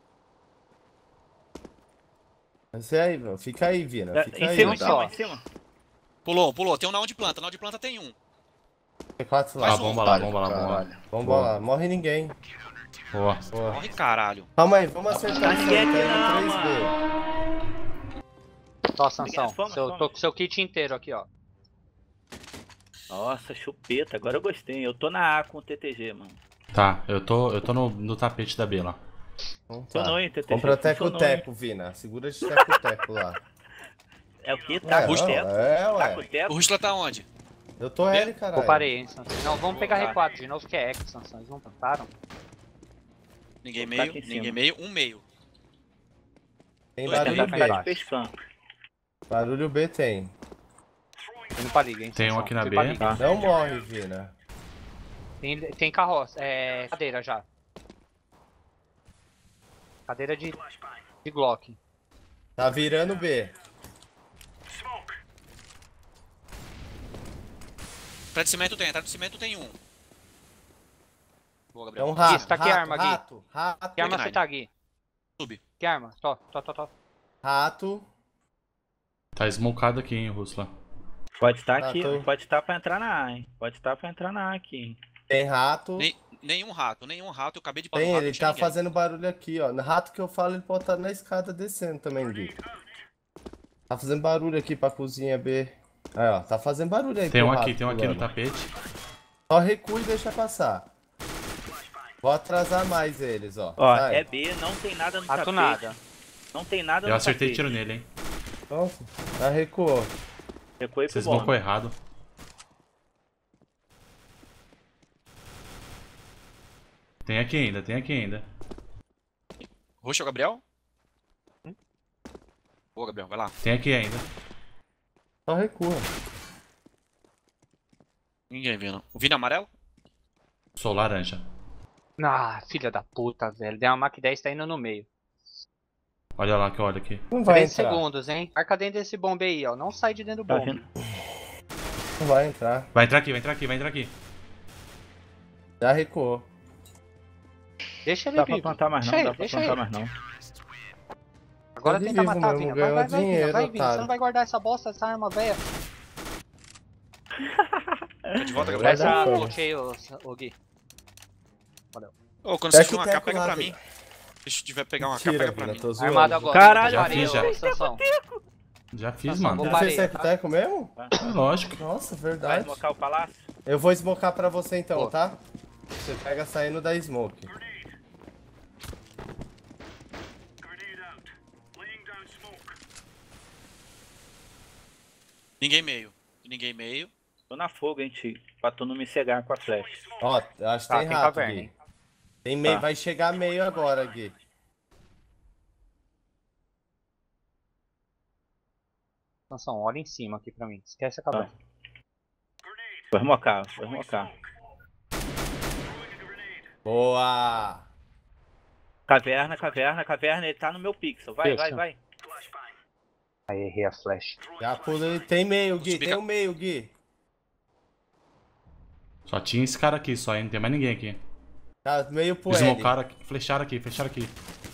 [SPEAKER 1] Mas é aí, mano. Fica aí, Vina.
[SPEAKER 2] Tá,
[SPEAKER 1] Fica
[SPEAKER 2] em
[SPEAKER 1] aí.
[SPEAKER 2] cima,
[SPEAKER 3] um
[SPEAKER 2] em
[SPEAKER 3] só.
[SPEAKER 2] cima, em cima.
[SPEAKER 5] Pulou, pulou. Tem um na onde planta. Na onde planta tem um.
[SPEAKER 1] Tem quatro
[SPEAKER 4] Ah,
[SPEAKER 1] lá.
[SPEAKER 4] bomba lá, bomba lá, bomba lá.
[SPEAKER 6] Caralho.
[SPEAKER 1] Vamos lá. Morre ninguém.
[SPEAKER 4] Boa.
[SPEAKER 1] Boa.
[SPEAKER 5] Morre, caralho.
[SPEAKER 1] Calma aí, vamos acertar
[SPEAKER 2] Tá
[SPEAKER 1] isso aí.
[SPEAKER 2] ninguém aqui
[SPEAKER 1] Tá
[SPEAKER 2] não,
[SPEAKER 1] indo três B.
[SPEAKER 3] Ó, Sansão.
[SPEAKER 2] Fama,
[SPEAKER 3] Seu,
[SPEAKER 2] fama.
[SPEAKER 3] tô com seu kit inteiro aqui, ó.
[SPEAKER 2] Nossa, chupeta. Agora eu gostei. Eu tô na A com o T T G, mano.
[SPEAKER 4] Tá, eu tô, eu tô no, no tapete da B lá.
[SPEAKER 1] Então tá.
[SPEAKER 2] Funcionou, hein, T T G?
[SPEAKER 1] Compra
[SPEAKER 2] Funcionou,
[SPEAKER 1] teco-teco, Vina. Segura de teco-teco lá.
[SPEAKER 2] É o que?
[SPEAKER 1] É,
[SPEAKER 2] Tá com
[SPEAKER 1] não,
[SPEAKER 2] teco?
[SPEAKER 1] é,
[SPEAKER 2] Tá
[SPEAKER 1] ué.
[SPEAKER 2] com
[SPEAKER 5] O
[SPEAKER 2] teco?
[SPEAKER 5] Rustler tá onde?
[SPEAKER 1] Eu tô L, caralho.
[SPEAKER 3] Eu parei, hein, Sansão. Não, vamos pegar
[SPEAKER 2] Tá.
[SPEAKER 3] recuado de novo, que é X, Sansão. Eles não plantaram?
[SPEAKER 5] Ninguém
[SPEAKER 2] Tá
[SPEAKER 5] meio,
[SPEAKER 2] aqui em cima.
[SPEAKER 5] ninguém meio, um meio.
[SPEAKER 1] Tem
[SPEAKER 5] Dois
[SPEAKER 1] barulho
[SPEAKER 2] Tentar
[SPEAKER 3] pra
[SPEAKER 1] B.
[SPEAKER 2] ficar
[SPEAKER 3] baixo.
[SPEAKER 2] pescando.
[SPEAKER 1] Barulho B tem.
[SPEAKER 3] Indo pra liga, hein,
[SPEAKER 4] Tem um
[SPEAKER 3] Sansão.
[SPEAKER 4] aqui na
[SPEAKER 3] Fui
[SPEAKER 4] B.
[SPEAKER 3] pra liga.
[SPEAKER 2] Tá.
[SPEAKER 1] Não morre, Vina.
[SPEAKER 3] Tem, tem carroça, é... cadeira já. Cadeira de... de Glock.
[SPEAKER 1] Tá virando B.
[SPEAKER 5] Atrás de cimento tem, atrás de cimento tem um. Boa,
[SPEAKER 1] É
[SPEAKER 5] Gabriel.
[SPEAKER 1] um rato.
[SPEAKER 3] Isso, tá aqui a
[SPEAKER 1] rato,
[SPEAKER 3] arma, Gui.
[SPEAKER 1] rato, rato,
[SPEAKER 3] Que arma
[SPEAKER 5] Nine.
[SPEAKER 3] você tá, Gui?
[SPEAKER 5] Sub.
[SPEAKER 3] Que arma? Tó, tó, tó, tó.
[SPEAKER 1] rato.
[SPEAKER 4] Tá smocado aqui, hein, Rusla.
[SPEAKER 2] Pode estar
[SPEAKER 1] Tá,
[SPEAKER 2] aqui,
[SPEAKER 1] tô-
[SPEAKER 2] pode estar pra entrar na A, hein? Pode estar pra entrar na A aqui, hein?
[SPEAKER 1] Tem rato.
[SPEAKER 5] Nem, nenhum rato, nenhum rato. Eu acabei de
[SPEAKER 1] Tem,
[SPEAKER 5] um rato,
[SPEAKER 1] ele
[SPEAKER 5] não tinha
[SPEAKER 1] tá
[SPEAKER 5] ninguém.
[SPEAKER 1] fazendo barulho aqui, ó. No rato que eu falo, ele pode estar na escada descendo também, Gui. Tá fazendo barulho aqui pra cozinha B. Aí, ó. Tá fazendo barulho aí.
[SPEAKER 4] Tem
[SPEAKER 1] pro
[SPEAKER 4] um aqui,
[SPEAKER 1] rato
[SPEAKER 4] tem um aqui no
[SPEAKER 1] pulando.
[SPEAKER 4] tapete.
[SPEAKER 1] Só recua e deixa passar. Vou atrasar mais eles, ó.
[SPEAKER 2] Ó,
[SPEAKER 1] Sai.
[SPEAKER 2] é B, não tem nada no
[SPEAKER 3] Rato
[SPEAKER 2] tapete.
[SPEAKER 3] nada.
[SPEAKER 2] Não tem nada
[SPEAKER 4] Eu
[SPEAKER 2] no
[SPEAKER 4] acertei
[SPEAKER 2] tapete.
[SPEAKER 4] tiro nele, hein.
[SPEAKER 1] Nossa, já recuou.
[SPEAKER 2] Recuei
[SPEAKER 4] Você
[SPEAKER 2] pro bomba.
[SPEAKER 4] smocou errado. Tem aqui ainda, tem aqui ainda.
[SPEAKER 5] Roxo é o Gabriel? Boa, Gabriel, vai lá.
[SPEAKER 4] Tem aqui ainda.
[SPEAKER 1] Só recua.
[SPEAKER 5] Ninguém vindo. O Vini é amarelo?
[SPEAKER 4] Sou laranja.
[SPEAKER 3] Ah, filha da puta, velho. Deu uma Mac dez, tá indo no meio.
[SPEAKER 4] Olha lá que eu olho aqui.
[SPEAKER 1] Não vai
[SPEAKER 3] três
[SPEAKER 1] entrar.
[SPEAKER 3] segundos, hein? Marca dentro desse bombe aí, ó. Não sai de dentro do
[SPEAKER 2] Tá
[SPEAKER 3] bombe.
[SPEAKER 2] vindo.
[SPEAKER 1] Não vai entrar.
[SPEAKER 4] Vai entrar aqui, vai entrar aqui, vai entrar aqui.
[SPEAKER 1] Já recuou.
[SPEAKER 3] Deixa ele
[SPEAKER 2] Dá pra
[SPEAKER 3] vivo.
[SPEAKER 2] plantar mais não,
[SPEAKER 3] Deixa
[SPEAKER 2] dá
[SPEAKER 3] ele,
[SPEAKER 2] pra
[SPEAKER 3] deixa
[SPEAKER 2] plantar
[SPEAKER 3] ele.
[SPEAKER 2] mais não.
[SPEAKER 3] Agora
[SPEAKER 1] Ele
[SPEAKER 3] tenta
[SPEAKER 1] vivo
[SPEAKER 3] matar a
[SPEAKER 1] mesmo,
[SPEAKER 3] Vina. Vai,
[SPEAKER 1] ganhou
[SPEAKER 3] vai, vai, Vina.
[SPEAKER 1] dinheiro,
[SPEAKER 3] Vai, Vina. Você
[SPEAKER 1] otário.
[SPEAKER 3] não vai guardar essa bosta, essa arma, velha.
[SPEAKER 5] Tá de volta,
[SPEAKER 1] Vai
[SPEAKER 5] Gabriel.
[SPEAKER 3] Essa
[SPEAKER 1] dar fome.
[SPEAKER 3] bloqueei, ô, ô Gui.
[SPEAKER 5] Ô, quando
[SPEAKER 1] Pega
[SPEAKER 5] você tiver
[SPEAKER 1] o
[SPEAKER 5] uma
[SPEAKER 1] teco
[SPEAKER 5] K, pega
[SPEAKER 1] lá,
[SPEAKER 5] pra
[SPEAKER 1] Vina.
[SPEAKER 5] mim. Se tiver pegar uma K,
[SPEAKER 1] Tira,
[SPEAKER 5] pega pra
[SPEAKER 1] Vina,
[SPEAKER 5] mim.
[SPEAKER 1] tô zoando.
[SPEAKER 3] Armado agora.
[SPEAKER 2] Caralho,
[SPEAKER 4] Já
[SPEAKER 3] Parei,
[SPEAKER 4] fiz, já.
[SPEAKER 3] ô, Sansão.
[SPEAKER 4] Já fiz,
[SPEAKER 3] Nossa,
[SPEAKER 4] mano.
[SPEAKER 3] vou
[SPEAKER 1] Você
[SPEAKER 3] parei,
[SPEAKER 1] fez
[SPEAKER 3] tá?
[SPEAKER 1] teco mesmo?
[SPEAKER 4] É lógico.
[SPEAKER 1] Nossa,
[SPEAKER 2] Vai
[SPEAKER 1] verdade.
[SPEAKER 2] smocar o palácio?
[SPEAKER 1] Eu vou smocar pra você então,
[SPEAKER 3] Pô.
[SPEAKER 1] tá? Você pega saindo da smoke.
[SPEAKER 5] Ninguém meio. Ninguém meio.
[SPEAKER 2] Tô na fogo, hein, tio. Pra tu não me cegar com a flecha.
[SPEAKER 1] Ó, eu acho que
[SPEAKER 3] Tá,
[SPEAKER 1] tem
[SPEAKER 3] tem
[SPEAKER 1] rato,
[SPEAKER 3] caverna,
[SPEAKER 1] Gui.
[SPEAKER 3] hein?
[SPEAKER 1] Tem meio,
[SPEAKER 2] Tá.
[SPEAKER 1] vai chegar meio agora, Gui.
[SPEAKER 3] Sansão, olha em cima aqui pra mim. Esquece a caverna.
[SPEAKER 2] Vou smocar, vou smocar.
[SPEAKER 1] Boa!
[SPEAKER 2] Caverna, caverna, caverna. Ele tá no meu pixel. Vai, vai,
[SPEAKER 3] Fecha.
[SPEAKER 2] vai.
[SPEAKER 3] Aí errei a flash.
[SPEAKER 1] Já pulei. Tem meio, Gui.
[SPEAKER 5] subir
[SPEAKER 1] Tem
[SPEAKER 5] ca-
[SPEAKER 1] um meio, Gui.
[SPEAKER 4] Só tinha esse cara aqui, só, hein. Não tem mais ninguém aqui.
[SPEAKER 1] Tá meio pro L.
[SPEAKER 4] Smocaram aqui, flecharam aqui, flecharam aqui.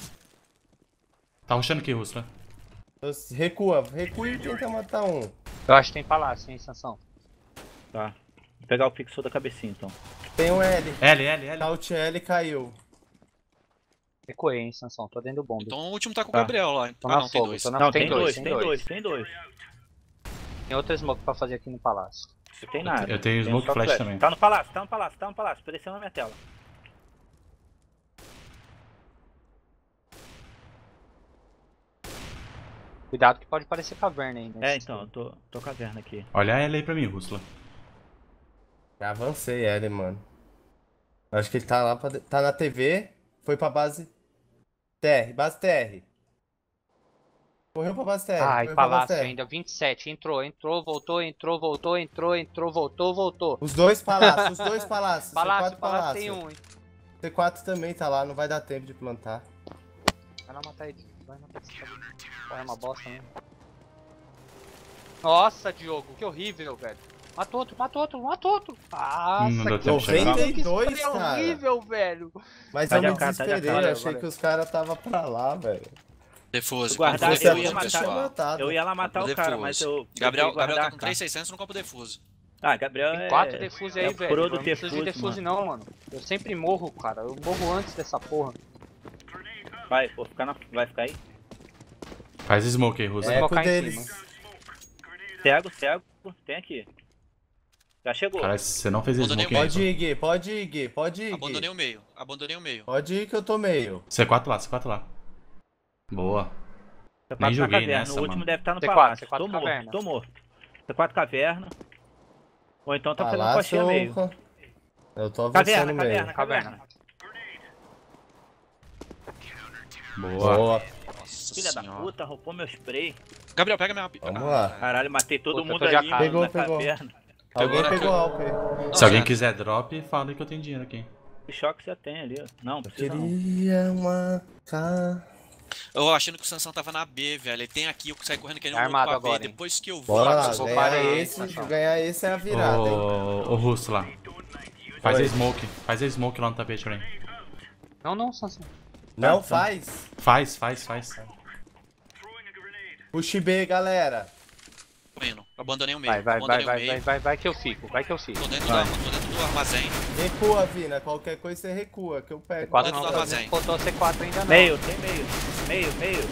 [SPEAKER 4] Tá rushando aqui, Rusla.
[SPEAKER 1] Recua, recua e tenta matar um.
[SPEAKER 3] Eu acho que tem palácio, hein, Sansão.
[SPEAKER 2] Tá. Vou pegar o pixel da cabecinha, então.
[SPEAKER 1] Tem um L.
[SPEAKER 4] L, L, L.
[SPEAKER 1] Alt L caiu.
[SPEAKER 3] Recuei, hein, Sansão. Tô dentro do bombe.
[SPEAKER 5] Então o último tá com o
[SPEAKER 2] Tá.
[SPEAKER 5] Gabriel lá.
[SPEAKER 3] Tô
[SPEAKER 5] Ah,
[SPEAKER 3] na
[SPEAKER 5] não, tem
[SPEAKER 3] fogo,
[SPEAKER 5] dois.
[SPEAKER 3] tô na-
[SPEAKER 2] Não,
[SPEAKER 3] tem
[SPEAKER 2] tem,
[SPEAKER 3] dois,
[SPEAKER 2] dois,
[SPEAKER 3] tem
[SPEAKER 2] tem
[SPEAKER 3] dois.
[SPEAKER 2] dois, tem dois.
[SPEAKER 3] Tem outro smoke pra fazer aqui no palácio.
[SPEAKER 2] Não tem nada.
[SPEAKER 4] eu tenho
[SPEAKER 2] Tem
[SPEAKER 4] smoke
[SPEAKER 2] só
[SPEAKER 4] flash também.
[SPEAKER 2] Tá no palácio, tá no palácio, tá no palácio. Apareceu na minha tela.
[SPEAKER 3] Cuidado que pode parecer caverna aí, né?
[SPEAKER 2] É, então, eu tô, tô caverna aqui.
[SPEAKER 4] Olha a L aí pra mim, Rusla.
[SPEAKER 1] Já avancei L, mano. Acho que ele tá lá pra... de- Tá na T V. Foi pra base T R. Base T R. Correu pra base T R.
[SPEAKER 3] Ai,
[SPEAKER 1] correu pra base
[SPEAKER 3] palácio
[SPEAKER 1] T R.
[SPEAKER 3] ainda, vinte e sete, entrou, entrou, voltou, entrou, voltou, entrou, entrou, voltou, voltou.
[SPEAKER 1] Os dois palácios, os dois palácios.
[SPEAKER 3] Palácio,
[SPEAKER 1] C quatro
[SPEAKER 3] palácio tem um, hein.
[SPEAKER 1] C quatro também tá lá, não vai dar tempo de plantar.
[SPEAKER 3] Vai lá matar ele, vai matar esse cara. Pô, é uma bosta mesmo. Nossa, Diogo, que horrível, velho. Matou outro, matou outro, matou outro. Nossa,
[SPEAKER 4] Não deu
[SPEAKER 3] que
[SPEAKER 4] tempo de chegar.
[SPEAKER 1] noventa e dois,
[SPEAKER 3] que spray
[SPEAKER 1] cara.
[SPEAKER 3] horrível, velho.
[SPEAKER 1] Mas
[SPEAKER 2] Tá
[SPEAKER 1] eu
[SPEAKER 2] de
[SPEAKER 1] me
[SPEAKER 2] A K, tá de
[SPEAKER 1] desesperei,
[SPEAKER 2] A K.
[SPEAKER 1] eu achei
[SPEAKER 3] Valeu,
[SPEAKER 1] que os caras tava pra lá, velho.
[SPEAKER 5] Defuse.
[SPEAKER 2] Guardar,
[SPEAKER 5] compra o
[SPEAKER 1] Você
[SPEAKER 2] eu ia
[SPEAKER 5] Defuse,
[SPEAKER 2] matar-
[SPEAKER 5] pessoal.
[SPEAKER 1] matado.
[SPEAKER 2] Eu ia lá matar
[SPEAKER 5] Compra
[SPEAKER 2] o cara,
[SPEAKER 5] Defuse.
[SPEAKER 2] mas eu.
[SPEAKER 5] Gabriel,
[SPEAKER 2] eu
[SPEAKER 5] Gabriel tá
[SPEAKER 2] guardar
[SPEAKER 5] com
[SPEAKER 2] a
[SPEAKER 5] três mil e seiscentos, não compra o Defuse.
[SPEAKER 2] Ah, Gabriel
[SPEAKER 3] Tem
[SPEAKER 2] é.
[SPEAKER 3] quatro defuse aí,
[SPEAKER 2] é o
[SPEAKER 3] velho.
[SPEAKER 2] pro
[SPEAKER 3] Eu
[SPEAKER 2] do
[SPEAKER 3] não preciso de
[SPEAKER 2] defuse,
[SPEAKER 3] defuse
[SPEAKER 2] mano.
[SPEAKER 3] não, mano. Eu sempre morro, cara. Eu morro antes dessa porra.
[SPEAKER 2] Vai, vou ficar na. Vai ficar aí?
[SPEAKER 4] Faz smoke aí, Russo.
[SPEAKER 1] É,
[SPEAKER 3] colocar
[SPEAKER 1] pro
[SPEAKER 3] em
[SPEAKER 1] deles.
[SPEAKER 3] cima.
[SPEAKER 2] Cego, cego. Tem aqui. Já chegou.
[SPEAKER 4] Cara, você não fez
[SPEAKER 5] Abandonei
[SPEAKER 4] smoke
[SPEAKER 5] o
[SPEAKER 4] aí.
[SPEAKER 1] Pode ir, Gui, pode ir, Gui, pode ir,
[SPEAKER 5] Abandonei
[SPEAKER 1] Gui.
[SPEAKER 5] o meio. Abandonei o meio.
[SPEAKER 1] Pode ir que eu tô meio.
[SPEAKER 4] C quatro lá, C quatro lá. Boa.
[SPEAKER 2] C quatro
[SPEAKER 4] Nem
[SPEAKER 2] na
[SPEAKER 4] joguei
[SPEAKER 2] caverna.
[SPEAKER 4] nessa,
[SPEAKER 2] O último
[SPEAKER 4] mano.
[SPEAKER 2] deve estar no
[SPEAKER 3] C quatro,
[SPEAKER 2] palácio.
[SPEAKER 3] C quatro
[SPEAKER 2] Tô morto,
[SPEAKER 3] caverna.
[SPEAKER 2] tô morto. C quatro caverna. Ou então tá fazendo
[SPEAKER 1] Palácio,
[SPEAKER 2] coxinha meio.
[SPEAKER 1] eu tô avançando
[SPEAKER 2] Caverna,
[SPEAKER 1] meio.
[SPEAKER 2] caverna,
[SPEAKER 3] Caverna.
[SPEAKER 2] caverna.
[SPEAKER 4] Boa.
[SPEAKER 1] Boa,
[SPEAKER 5] Nossa
[SPEAKER 2] Filha da
[SPEAKER 5] senhora.
[SPEAKER 2] puta, roubou meu spray.
[SPEAKER 5] Gabriel, pega minha...
[SPEAKER 1] vamos
[SPEAKER 5] Ah,
[SPEAKER 1] lá.
[SPEAKER 2] Caralho, matei todo
[SPEAKER 3] Puta, eu
[SPEAKER 2] mundo
[SPEAKER 3] tô de
[SPEAKER 2] ali,
[SPEAKER 3] A K.
[SPEAKER 2] mano,
[SPEAKER 1] Pegou,
[SPEAKER 2] na
[SPEAKER 1] pegou.
[SPEAKER 2] caverna.
[SPEAKER 1] Alguém
[SPEAKER 5] Agora
[SPEAKER 1] pegou
[SPEAKER 5] que eu-
[SPEAKER 1] álcool aí.
[SPEAKER 5] Não,
[SPEAKER 4] Se alguém
[SPEAKER 5] Zé,
[SPEAKER 4] quiser drop, fala que eu tenho dinheiro aqui.
[SPEAKER 2] Que choque você tem ali, ó. Não, precisa não.
[SPEAKER 1] Queria uma ca...
[SPEAKER 5] Eu achando que o Sansão tava na B, velho. Ele tem aqui, eu saí correndo que ele
[SPEAKER 3] Tá
[SPEAKER 5] não
[SPEAKER 3] armado
[SPEAKER 5] pra B.
[SPEAKER 3] agora, hein.
[SPEAKER 5] Depois que eu vi...
[SPEAKER 1] Bora lá,
[SPEAKER 5] eu só
[SPEAKER 1] ganhar
[SPEAKER 5] parei.
[SPEAKER 1] esse,
[SPEAKER 3] Sansão.
[SPEAKER 1] ganhar esse é a virada, hein.
[SPEAKER 4] Ô, ô Russo lá. Faz
[SPEAKER 1] Oi.
[SPEAKER 4] a smoke. Faz a smoke lá no tapete pra mim.
[SPEAKER 3] Não, não, Sansão.
[SPEAKER 1] Não faz.
[SPEAKER 4] Faz, faz, faz.
[SPEAKER 1] Puxe B, galera.
[SPEAKER 5] Tô indo. Abandonei o meio.
[SPEAKER 3] Vai, vai, vai,
[SPEAKER 5] Abandonei o
[SPEAKER 3] vai,
[SPEAKER 5] meio.
[SPEAKER 3] vai, vai, vai que eu fico, vai que eu fico.
[SPEAKER 5] Tô dentro, do, tô dentro do armazém.
[SPEAKER 1] Recua, Vina. Qualquer coisa você recua, que eu pego.
[SPEAKER 3] quatro
[SPEAKER 5] Dentro
[SPEAKER 3] não,
[SPEAKER 5] do armazém.
[SPEAKER 3] botou C quatro ainda não.
[SPEAKER 2] Meio, tem meio. Meio, meio.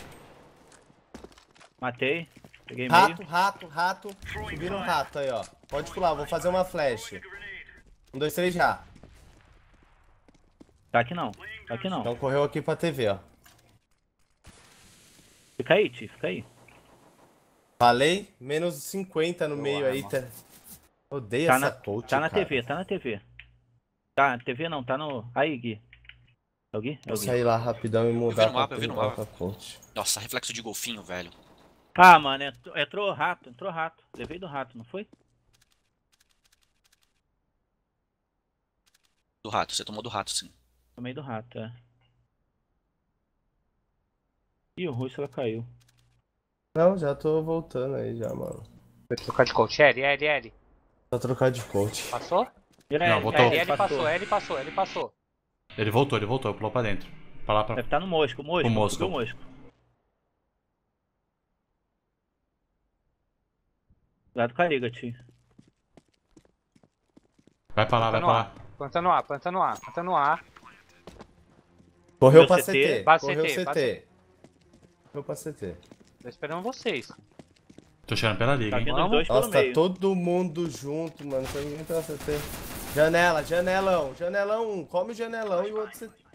[SPEAKER 2] Matei. Peguei meio.
[SPEAKER 1] Rato, rato, rato. Subiram um rato aí, ó. Pode pular, vou fazer uma flash. Um, dois, três, já.
[SPEAKER 2] Tá aqui não. Tá aqui não.
[SPEAKER 1] Então correu aqui pra T V, ó.
[SPEAKER 2] Fica aí, Ti, fica aí.
[SPEAKER 1] Falei? Menos cinquenta no meio aí. Tá... Odeio
[SPEAKER 2] Tá
[SPEAKER 1] essa
[SPEAKER 2] na,
[SPEAKER 1] coach,
[SPEAKER 2] tá na
[SPEAKER 1] cara.
[SPEAKER 2] T V, tá na T V. Tá, na T V não, tá no. Aí, Gui. É o Gui? É
[SPEAKER 1] Vou
[SPEAKER 2] o Gui.
[SPEAKER 1] sair lá rapidão e mudar
[SPEAKER 5] vi no mapa, eu vi no
[SPEAKER 1] pra
[SPEAKER 5] mapa.
[SPEAKER 1] coach.
[SPEAKER 5] Nossa, reflexo de golfinho, velho.
[SPEAKER 2] Ah, mano, entrou, entrou rato, entrou rato. Levei do rato, não foi?
[SPEAKER 5] Do rato, você tomou do rato, sim.
[SPEAKER 2] Tomei do rato, é. Ih, o Russo caiu.
[SPEAKER 1] Não, já tô voltando aí já, mano.
[SPEAKER 3] Vou trocar de coach. L, L, L.
[SPEAKER 1] Só trocar de coach.
[SPEAKER 3] Passou?
[SPEAKER 2] Ele,
[SPEAKER 4] Não, voltou.
[SPEAKER 3] L, L passou, L passou, L passou.
[SPEAKER 4] Ele voltou, ele voltou, pulou pra dentro. Pra lá, pra...
[SPEAKER 2] Deve estar no mosco, mosco.
[SPEAKER 4] O mosco.
[SPEAKER 2] Subiu o mosco. Cuidado com a liga, tio.
[SPEAKER 4] Vai pra lá, vai
[SPEAKER 3] Planta
[SPEAKER 4] pra
[SPEAKER 3] no
[SPEAKER 4] lá.
[SPEAKER 3] ar, planta no ar, planta no ar, planta no ar.
[SPEAKER 1] Correu
[SPEAKER 2] Meu
[SPEAKER 1] pra
[SPEAKER 2] C
[SPEAKER 1] C
[SPEAKER 2] T.
[SPEAKER 1] T.
[SPEAKER 3] Bate
[SPEAKER 1] Correu
[SPEAKER 3] C T,
[SPEAKER 1] C
[SPEAKER 3] bate
[SPEAKER 1] T. Correu pra C T.
[SPEAKER 3] Tô esperando vocês.
[SPEAKER 4] Tô cheirando pela liga,
[SPEAKER 2] Tá
[SPEAKER 4] hein.
[SPEAKER 2] vindo os
[SPEAKER 3] Vamos?
[SPEAKER 2] dois pelo
[SPEAKER 1] Nossa, tá
[SPEAKER 2] meio.
[SPEAKER 1] todo mundo junto, mano. Tem ninguém pela C T. Janela, janelão. Janelão um. Come o janelão e o outro C T.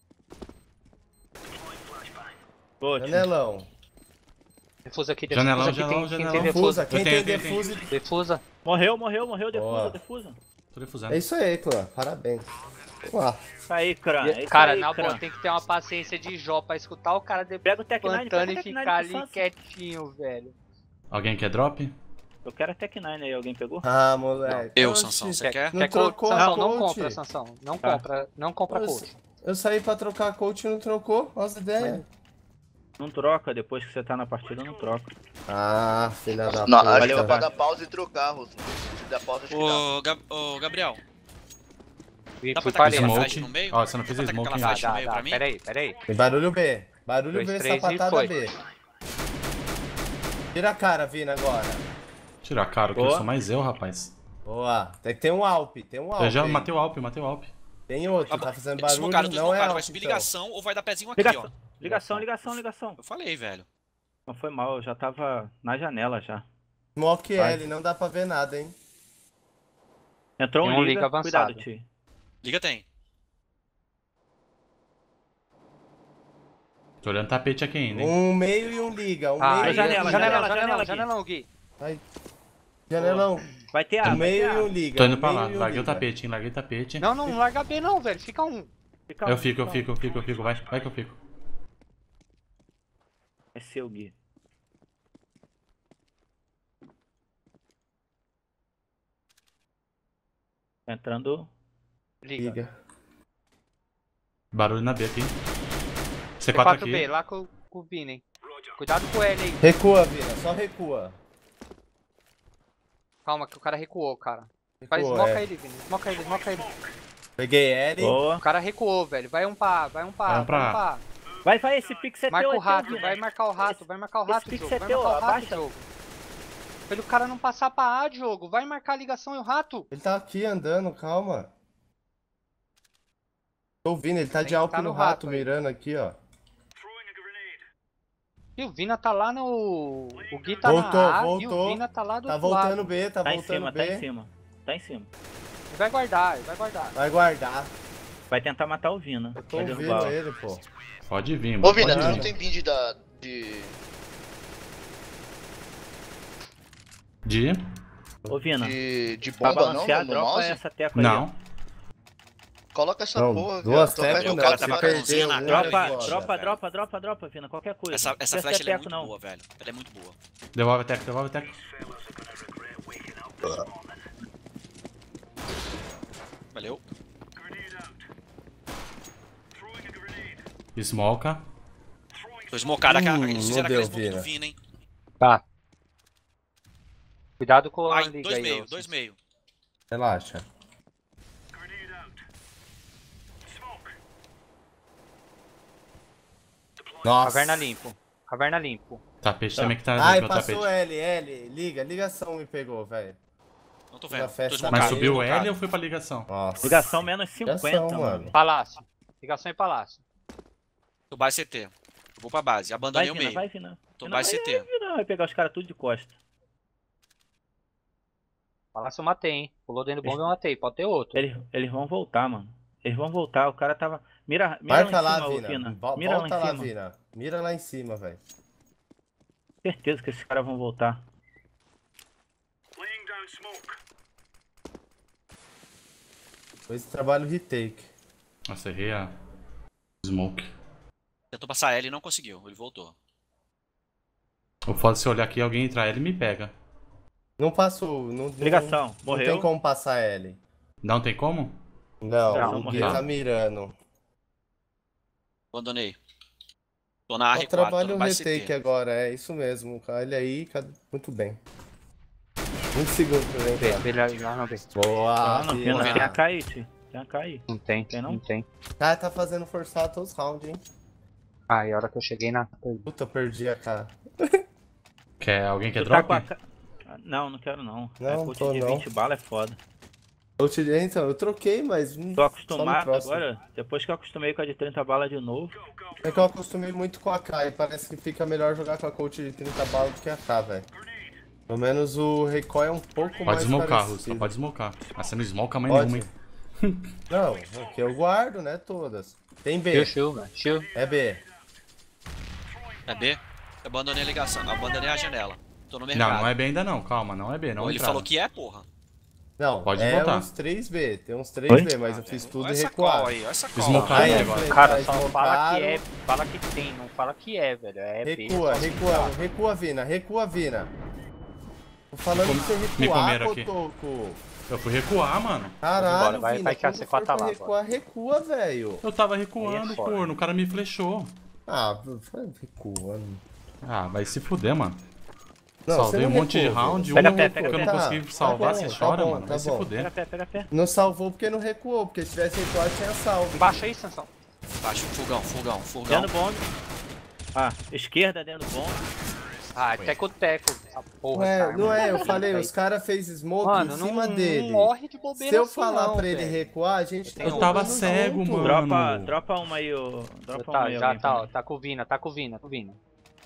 [SPEAKER 2] Pô, tio.
[SPEAKER 1] Janelão.
[SPEAKER 3] Defusa aqui,
[SPEAKER 4] Janelão,
[SPEAKER 3] defusa aqui. Quem,
[SPEAKER 4] janelão,
[SPEAKER 3] quem
[SPEAKER 4] janelão.
[SPEAKER 3] tem
[SPEAKER 1] Defusa.
[SPEAKER 3] defusa?
[SPEAKER 1] Quem
[SPEAKER 4] Eu
[SPEAKER 1] tem
[SPEAKER 4] tenho, eu tenho,
[SPEAKER 1] defusa.
[SPEAKER 3] Defusa.
[SPEAKER 2] Morreu, morreu, morreu. Defusa,
[SPEAKER 1] Boa.
[SPEAKER 2] defusa.
[SPEAKER 4] Tô defusando.
[SPEAKER 1] É isso aí, clã. Parabéns. Vamos lá.
[SPEAKER 2] Isso aí, Cran. É isso
[SPEAKER 3] Cara,
[SPEAKER 2] aí,
[SPEAKER 3] na
[SPEAKER 2] Cran.
[SPEAKER 3] boa, tem que ter uma paciência de Jó pra escutar o cara depois
[SPEAKER 2] Pega o Tech nine,
[SPEAKER 3] plantando
[SPEAKER 2] pega o
[SPEAKER 3] e
[SPEAKER 2] Tech nine
[SPEAKER 3] ficar
[SPEAKER 2] pro
[SPEAKER 3] ali
[SPEAKER 2] Sansa.
[SPEAKER 3] quietinho, velho.
[SPEAKER 4] Alguém quer drop?
[SPEAKER 2] Eu quero a Tech nine aí, alguém pegou?
[SPEAKER 1] Ah, moleque.
[SPEAKER 5] Eu,
[SPEAKER 1] Oxi.
[SPEAKER 5] Sansão, você quer?
[SPEAKER 1] Não
[SPEAKER 3] Quer coach?
[SPEAKER 1] trocou
[SPEAKER 3] Sansão,
[SPEAKER 1] a
[SPEAKER 3] não
[SPEAKER 1] coach.
[SPEAKER 3] compra, Sansão. Não
[SPEAKER 2] Tá.
[SPEAKER 3] compra, não compra
[SPEAKER 1] Nossa.
[SPEAKER 3] coach.
[SPEAKER 1] Eu saí pra trocar coach e não trocou. Olha as ideias.
[SPEAKER 2] Não troca, depois que você tá na partida, não troca.
[SPEAKER 1] Ah, filha da
[SPEAKER 6] Não,
[SPEAKER 1] puta.
[SPEAKER 6] acho que dá pra
[SPEAKER 2] cara.
[SPEAKER 6] dar pausa e trocar, Russo. Se der pausa, acho que dá.
[SPEAKER 5] Ô, Gab- ô, Gabriel,
[SPEAKER 3] E
[SPEAKER 5] dá
[SPEAKER 3] fui
[SPEAKER 5] pra tacar
[SPEAKER 3] pra
[SPEAKER 5] aquela
[SPEAKER 3] dentro.
[SPEAKER 4] Smoke.
[SPEAKER 5] flash no meio?
[SPEAKER 4] Ó, você não fez
[SPEAKER 5] Dá pra tacar
[SPEAKER 4] smoke
[SPEAKER 5] aquela
[SPEAKER 4] ainda.
[SPEAKER 5] flash
[SPEAKER 3] Dá,
[SPEAKER 5] no
[SPEAKER 3] dá,
[SPEAKER 5] meio
[SPEAKER 3] dá.
[SPEAKER 5] pra mim?
[SPEAKER 3] Pera aí, pera aí.
[SPEAKER 1] Tem barulho B. Barulho
[SPEAKER 3] Dois,
[SPEAKER 1] B,
[SPEAKER 3] três e
[SPEAKER 1] sapatada
[SPEAKER 3] foi.
[SPEAKER 1] B. Tira a cara, Vina, agora.
[SPEAKER 4] Tira a cara, que eu
[SPEAKER 2] Boa.
[SPEAKER 4] sou mais eu, rapaz.
[SPEAKER 1] Boa. Tem que ter um Alp. Tem um Alp.
[SPEAKER 4] Eu já
[SPEAKER 1] aí.
[SPEAKER 4] matei o Alp, matei o Alp.
[SPEAKER 1] Tem outro.
[SPEAKER 5] Tá
[SPEAKER 1] Tá
[SPEAKER 5] bom.
[SPEAKER 1] fazendo
[SPEAKER 5] Desmocado,
[SPEAKER 1] barulho.
[SPEAKER 5] tô
[SPEAKER 1] Não é
[SPEAKER 5] desmocado,
[SPEAKER 1] Alp,
[SPEAKER 5] vai subir
[SPEAKER 1] então.
[SPEAKER 5] ligação ou vai dar pezinho aqui, ó.
[SPEAKER 2] Ligação, ligação, ligação, ligação.
[SPEAKER 5] Eu falei, velho.
[SPEAKER 2] Não foi mal, eu já tava na janela já.
[SPEAKER 1] Smoke
[SPEAKER 2] Vai.
[SPEAKER 1] L, não dá pra ver nada, hein.
[SPEAKER 2] Entrou
[SPEAKER 3] Tem
[SPEAKER 2] um
[SPEAKER 3] um
[SPEAKER 2] liga,
[SPEAKER 3] liga avançado.
[SPEAKER 2] cuidado, tio.
[SPEAKER 5] Liga tem.
[SPEAKER 4] Tô olhando tapete aqui ainda, hein.
[SPEAKER 1] Um meio e um liga. Um
[SPEAKER 3] Ah,
[SPEAKER 1] meio
[SPEAKER 2] janela,
[SPEAKER 1] e um
[SPEAKER 2] janela,
[SPEAKER 1] liga.
[SPEAKER 3] janelão,
[SPEAKER 2] janela
[SPEAKER 3] janelão,
[SPEAKER 2] aqui.
[SPEAKER 3] janelão, Gui.
[SPEAKER 1] Vai. Janelão.
[SPEAKER 2] Vai ter A,
[SPEAKER 1] No
[SPEAKER 2] vai ter
[SPEAKER 1] meio
[SPEAKER 2] A.
[SPEAKER 1] e um liga.
[SPEAKER 4] Tô indo
[SPEAKER 1] no
[SPEAKER 4] pra lá,
[SPEAKER 1] meio e um
[SPEAKER 4] larguei o
[SPEAKER 1] liga.
[SPEAKER 4] tapete, hein, larguei o tapete.
[SPEAKER 3] Não, não, não larga B não, velho. Fica um.
[SPEAKER 2] Fica
[SPEAKER 4] Eu
[SPEAKER 2] um,
[SPEAKER 4] fico, eu
[SPEAKER 2] fica um.
[SPEAKER 4] fico, eu fico, eu fico, vai, vai que eu fico.
[SPEAKER 2] É seu, Gui. Entrando.
[SPEAKER 3] Liga.
[SPEAKER 1] Liga.
[SPEAKER 4] Barulho na B aqui. C
[SPEAKER 3] C
[SPEAKER 4] quatro
[SPEAKER 3] quatro B,
[SPEAKER 4] aqui.
[SPEAKER 3] lá com, com o Vini, hein. Cuidado com o L aí.
[SPEAKER 1] Recua, Vina. Só recua.
[SPEAKER 3] Calma, que o cara recuou, cara. Vai,
[SPEAKER 1] Recua,
[SPEAKER 3] smoca
[SPEAKER 1] é.
[SPEAKER 3] ele, Vini. Smoca ele, smoca ele.
[SPEAKER 1] Peguei L.
[SPEAKER 2] Boa.
[SPEAKER 3] O cara recuou, velho. Vai um pá, vai um pá,
[SPEAKER 4] Vai um
[SPEAKER 3] vai um
[SPEAKER 4] pra
[SPEAKER 3] pá.
[SPEAKER 2] Vai, vai, esse pix é
[SPEAKER 3] Marca
[SPEAKER 2] teu,
[SPEAKER 3] o
[SPEAKER 2] é teu,
[SPEAKER 3] rato,
[SPEAKER 2] Vini.
[SPEAKER 3] vai marcar o rato, vai marcar o
[SPEAKER 2] esse
[SPEAKER 3] rato,
[SPEAKER 2] pix
[SPEAKER 3] jogo.
[SPEAKER 2] é
[SPEAKER 3] Vai
[SPEAKER 2] teu,
[SPEAKER 3] marcar o rato,
[SPEAKER 2] abaixa.
[SPEAKER 3] jogo. Pelo cara não passar pra A, Diogo. Vai marcar a ligação e o rato.
[SPEAKER 1] Ele tá aqui andando, calma. Tô ouvindo, ele tá
[SPEAKER 3] Tem
[SPEAKER 1] de
[SPEAKER 3] que
[SPEAKER 1] alto
[SPEAKER 3] tá
[SPEAKER 1] no
[SPEAKER 3] no
[SPEAKER 1] rato,
[SPEAKER 3] rato aí.
[SPEAKER 1] mirando aqui, ó.
[SPEAKER 3] E o Vina tá lá no... O Gui tá
[SPEAKER 1] Voltou,
[SPEAKER 3] na A e
[SPEAKER 1] voltou.
[SPEAKER 3] o Vina tá lá do
[SPEAKER 1] Tá
[SPEAKER 3] outro
[SPEAKER 1] voltando
[SPEAKER 3] lado.
[SPEAKER 1] B, tá
[SPEAKER 2] Tá em
[SPEAKER 1] voltando
[SPEAKER 2] cima,
[SPEAKER 1] B.
[SPEAKER 2] tá em cima. Tá em cima.
[SPEAKER 3] Ele vai guardar, ele vai guardar.
[SPEAKER 1] Vai guardar.
[SPEAKER 2] Vai tentar matar o Vina.
[SPEAKER 1] Eu tô
[SPEAKER 2] Vai derrubar.
[SPEAKER 1] ouvindo ele, pô.
[SPEAKER 4] Pode vir,
[SPEAKER 6] Ô,
[SPEAKER 4] mano.
[SPEAKER 6] Vina,
[SPEAKER 4] Pode
[SPEAKER 6] tu
[SPEAKER 4] vir.
[SPEAKER 6] não tem bid da... de...
[SPEAKER 4] De?
[SPEAKER 2] Ô, Vina.
[SPEAKER 6] de... de
[SPEAKER 2] Pra
[SPEAKER 6] bomba não,
[SPEAKER 2] balancear,
[SPEAKER 6] no, no
[SPEAKER 2] dropa
[SPEAKER 6] mouse?
[SPEAKER 2] essa tecla aí. ó.
[SPEAKER 4] Não.
[SPEAKER 6] Coloca essa
[SPEAKER 1] Não,
[SPEAKER 6] porra,
[SPEAKER 1] duas
[SPEAKER 6] cara.
[SPEAKER 1] teclas
[SPEAKER 5] o
[SPEAKER 1] não,
[SPEAKER 5] cara
[SPEAKER 1] se
[SPEAKER 5] tava com a
[SPEAKER 1] perder
[SPEAKER 5] mãozinha na
[SPEAKER 1] um,
[SPEAKER 5] cara,
[SPEAKER 2] Dropa,
[SPEAKER 1] é foda,
[SPEAKER 2] dropa,
[SPEAKER 1] velho.
[SPEAKER 2] dropa, dropa, dropa, Vina. Qualquer coisa.
[SPEAKER 5] Essa, essa
[SPEAKER 2] Não
[SPEAKER 5] flash
[SPEAKER 2] precisa
[SPEAKER 5] ela é
[SPEAKER 2] teco,
[SPEAKER 5] muito
[SPEAKER 2] não.
[SPEAKER 5] boa, velho. Ela é muito boa.
[SPEAKER 4] Devolve a tech, devolve a tech.
[SPEAKER 5] Valeu.
[SPEAKER 4] Smoka.
[SPEAKER 5] Tô smocado,
[SPEAKER 1] Hum,
[SPEAKER 5] cara.
[SPEAKER 1] não
[SPEAKER 5] Eles fizeram
[SPEAKER 1] deu,
[SPEAKER 5] aquele smoke do
[SPEAKER 1] Vina.
[SPEAKER 5] Vina, hein.
[SPEAKER 3] Tá. Cuidado com a
[SPEAKER 5] Ai,
[SPEAKER 3] liga
[SPEAKER 5] dois
[SPEAKER 3] aí,
[SPEAKER 5] meio,
[SPEAKER 3] ô,
[SPEAKER 5] dois
[SPEAKER 3] Cis.
[SPEAKER 5] meio.
[SPEAKER 1] Relaxa. Nossa.
[SPEAKER 3] Caverna limpo. Caverna limpo.
[SPEAKER 4] Tapete também que tá
[SPEAKER 1] Ai,
[SPEAKER 4] no
[SPEAKER 1] passou
[SPEAKER 4] tapete.
[SPEAKER 1] L, L. Liga, ligação me pegou, velho.
[SPEAKER 5] Não tô
[SPEAKER 1] Na
[SPEAKER 5] vendo. Tô
[SPEAKER 1] festa.
[SPEAKER 5] smocado.
[SPEAKER 4] Mas
[SPEAKER 1] Caiu,
[SPEAKER 4] subiu o
[SPEAKER 5] smocado.
[SPEAKER 4] L ou foi pra ligação?
[SPEAKER 1] Nossa.
[SPEAKER 2] Ligação menos cinquenta,
[SPEAKER 1] Ligação,
[SPEAKER 2] mano.
[SPEAKER 1] mano.
[SPEAKER 3] Palácio. Ligação em palácio.
[SPEAKER 5] Tô base C T. Vou pra base.
[SPEAKER 2] Vai,
[SPEAKER 5] Abandonei o
[SPEAKER 2] Vina,
[SPEAKER 5] meio.
[SPEAKER 2] vai, Vina.
[SPEAKER 5] Tô
[SPEAKER 2] Vina,
[SPEAKER 5] base
[SPEAKER 2] vai,
[SPEAKER 5] C T.
[SPEAKER 2] Vina, vai pegar os caras tudo de costa.
[SPEAKER 3] Palácio eu matei, hein. Pulou dentro do bomba eu matei. Pode ter outro.
[SPEAKER 2] Eles, eles vão voltar, mano. Eles vão voltar. O cara tava... Mira, mira
[SPEAKER 1] Marca
[SPEAKER 2] lá
[SPEAKER 1] lá,
[SPEAKER 2] em cima, ô,
[SPEAKER 1] Vina.
[SPEAKER 2] Vina.
[SPEAKER 1] Vol-
[SPEAKER 2] Mira
[SPEAKER 1] Volta
[SPEAKER 2] lá
[SPEAKER 1] lá,
[SPEAKER 2] em cima.
[SPEAKER 1] Vina. Mira lá em cima, velho.
[SPEAKER 2] Certeza que esses caras vão voltar.
[SPEAKER 1] Depois trabalho retake.
[SPEAKER 4] Nossa, errei a smoke.
[SPEAKER 5] Tentou passar L e não conseguiu. Ele voltou.
[SPEAKER 4] O foda se eu olhar aqui alguém entrar L e me pega.
[SPEAKER 1] Não passou. Não, não-
[SPEAKER 2] Ligação.
[SPEAKER 1] Não
[SPEAKER 2] Morreu.
[SPEAKER 1] tem como passar L.
[SPEAKER 4] Não tem como?
[SPEAKER 1] Não,
[SPEAKER 2] Não,
[SPEAKER 1] o Gui
[SPEAKER 2] morreu.
[SPEAKER 1] tá mirando.
[SPEAKER 5] Abandonei. Tô na
[SPEAKER 1] Só
[SPEAKER 5] R quatro, tô
[SPEAKER 1] trabalho
[SPEAKER 5] no
[SPEAKER 1] o
[SPEAKER 5] base
[SPEAKER 1] retake
[SPEAKER 5] C T.
[SPEAKER 1] agora, é isso mesmo. Olha aí, cadê- muito bem. vinte segundos pra eu entrar.
[SPEAKER 3] Vê ele lá no B.
[SPEAKER 1] Boa,
[SPEAKER 2] Ah, não,
[SPEAKER 1] Vina.
[SPEAKER 2] Vina. Tem a cair, tio. Tem a cair.
[SPEAKER 3] Não tem,
[SPEAKER 2] Tem não?
[SPEAKER 3] não tem.
[SPEAKER 1] Ah, tá fazendo forçar todos os rounds, hein?
[SPEAKER 3] Ah, e a hora que eu cheguei na...
[SPEAKER 1] Puta, perdi a cara.
[SPEAKER 4] Quer alguém quer
[SPEAKER 2] Tu tá
[SPEAKER 4] drop?
[SPEAKER 2] com a ca- Ah, Não, não quero não.
[SPEAKER 1] Não,
[SPEAKER 2] é, coach
[SPEAKER 1] tô
[SPEAKER 2] de
[SPEAKER 1] não.
[SPEAKER 2] vinte bala é foda.
[SPEAKER 1] Eu te... Então, eu troquei, mas... hum,
[SPEAKER 2] Tô
[SPEAKER 1] só no
[SPEAKER 2] acostumado
[SPEAKER 1] próximo.
[SPEAKER 2] agora. Depois que eu acostumei com a de trinta bala de novo.
[SPEAKER 1] É que eu acostumei muito com a K e parece que fica melhor jogar com a coach de trinta balas do que a K, velho. Pelo menos o recoil é um pouco
[SPEAKER 4] Pode
[SPEAKER 1] mais
[SPEAKER 4] smocar, Russo,
[SPEAKER 1] parecido.
[SPEAKER 4] pode smocar. Mas você não smoca mais
[SPEAKER 1] Pode.
[SPEAKER 4] nenhuma, hein?
[SPEAKER 1] Não, aqui eu guardo, né, todas. Tem B,
[SPEAKER 3] Chill, chill, velho. Chill.
[SPEAKER 1] é B.
[SPEAKER 5] É B? Eu abandonei a ligação. Abandonei a janela. Tô no
[SPEAKER 4] Não,
[SPEAKER 5] mercado.
[SPEAKER 4] não é B ainda não, calma, não é B, não
[SPEAKER 5] Pô, ele
[SPEAKER 4] entraram.
[SPEAKER 5] falou que é, porra.
[SPEAKER 1] Não,
[SPEAKER 4] Pode
[SPEAKER 1] é
[SPEAKER 4] voltar.
[SPEAKER 1] uns três B, tem uns três
[SPEAKER 2] Oi?
[SPEAKER 1] B, mas eu fiz tudo
[SPEAKER 5] Olha
[SPEAKER 1] e
[SPEAKER 5] essa
[SPEAKER 1] recuar.
[SPEAKER 5] call aí, olha essa call.
[SPEAKER 4] Smocar
[SPEAKER 1] Aí,
[SPEAKER 4] aí
[SPEAKER 1] aí,
[SPEAKER 4] agora.
[SPEAKER 1] aí,
[SPEAKER 3] Cara,
[SPEAKER 1] aí,
[SPEAKER 3] só
[SPEAKER 1] smocaram.
[SPEAKER 3] fala que é, fala que tem, não fala que é, velho. É B.
[SPEAKER 1] Recua,
[SPEAKER 3] só
[SPEAKER 1] recua, recua, Vina, recua, Vina. Tô falando pra você
[SPEAKER 4] me
[SPEAKER 1] recuar,
[SPEAKER 4] comeram aqui.
[SPEAKER 1] Cotoco.
[SPEAKER 4] Eu fui recuar, mano.
[SPEAKER 1] Caralho,
[SPEAKER 3] Vambora, vai-
[SPEAKER 1] Vina,
[SPEAKER 3] vai que a
[SPEAKER 1] quando
[SPEAKER 3] C
[SPEAKER 1] for
[SPEAKER 3] quatro tá
[SPEAKER 1] pra
[SPEAKER 3] lá
[SPEAKER 1] recuar, recua, velho.
[SPEAKER 4] Eu tava
[SPEAKER 3] Aí
[SPEAKER 4] recuando,
[SPEAKER 3] é foda.
[SPEAKER 4] corno, o cara me flechou.
[SPEAKER 1] Ah, recuando.
[SPEAKER 4] Ah, vai se fuder, mano.
[SPEAKER 1] Não,
[SPEAKER 4] Salvei
[SPEAKER 1] você
[SPEAKER 4] um
[SPEAKER 1] não
[SPEAKER 4] monte de
[SPEAKER 1] recua,
[SPEAKER 4] round, um
[SPEAKER 2] Pega
[SPEAKER 4] que
[SPEAKER 2] pé, pega
[SPEAKER 4] eu não
[SPEAKER 1] pé.
[SPEAKER 4] consegui
[SPEAKER 1] Tá,
[SPEAKER 4] salvar,
[SPEAKER 1] tá
[SPEAKER 4] você
[SPEAKER 1] bom,
[SPEAKER 4] chora,
[SPEAKER 1] tá bom,
[SPEAKER 4] mano.
[SPEAKER 1] tá
[SPEAKER 4] Vai se
[SPEAKER 1] bom.
[SPEAKER 4] fuder.
[SPEAKER 2] Pega pé, pega pé.
[SPEAKER 1] Não salvou porque não recuou, porque se tivesse recuado tinha salvo.
[SPEAKER 3] Baixa aí, Sansão.
[SPEAKER 5] Baixo, fogão, fogão, fogão.
[SPEAKER 2] Dentro do bombe. Ah, esquerda dentro do bombe.
[SPEAKER 3] Ah, teco-teco. Essa porra,
[SPEAKER 1] Não é,
[SPEAKER 3] cara,
[SPEAKER 1] não
[SPEAKER 3] mano.
[SPEAKER 1] é, eu falei, os caras fez smoke
[SPEAKER 3] Mano,
[SPEAKER 1] em
[SPEAKER 3] não,
[SPEAKER 1] cima
[SPEAKER 3] não
[SPEAKER 1] dele.
[SPEAKER 3] morre de bobeira
[SPEAKER 1] Se eu
[SPEAKER 3] assim,
[SPEAKER 1] falar
[SPEAKER 3] não,
[SPEAKER 1] pra ele
[SPEAKER 3] velho.
[SPEAKER 1] recuar, a gente tá
[SPEAKER 4] Eu tava
[SPEAKER 1] jogando
[SPEAKER 4] cego,
[SPEAKER 1] junto.
[SPEAKER 4] mano.
[SPEAKER 2] Dropa, dropa uma aí, ô. Dropa uma
[SPEAKER 3] Tá,
[SPEAKER 2] aí,
[SPEAKER 3] já
[SPEAKER 2] alguém pra
[SPEAKER 3] tá,
[SPEAKER 2] mim.
[SPEAKER 3] ó. Tá com o Vina, tá com o Vina, com o Vina.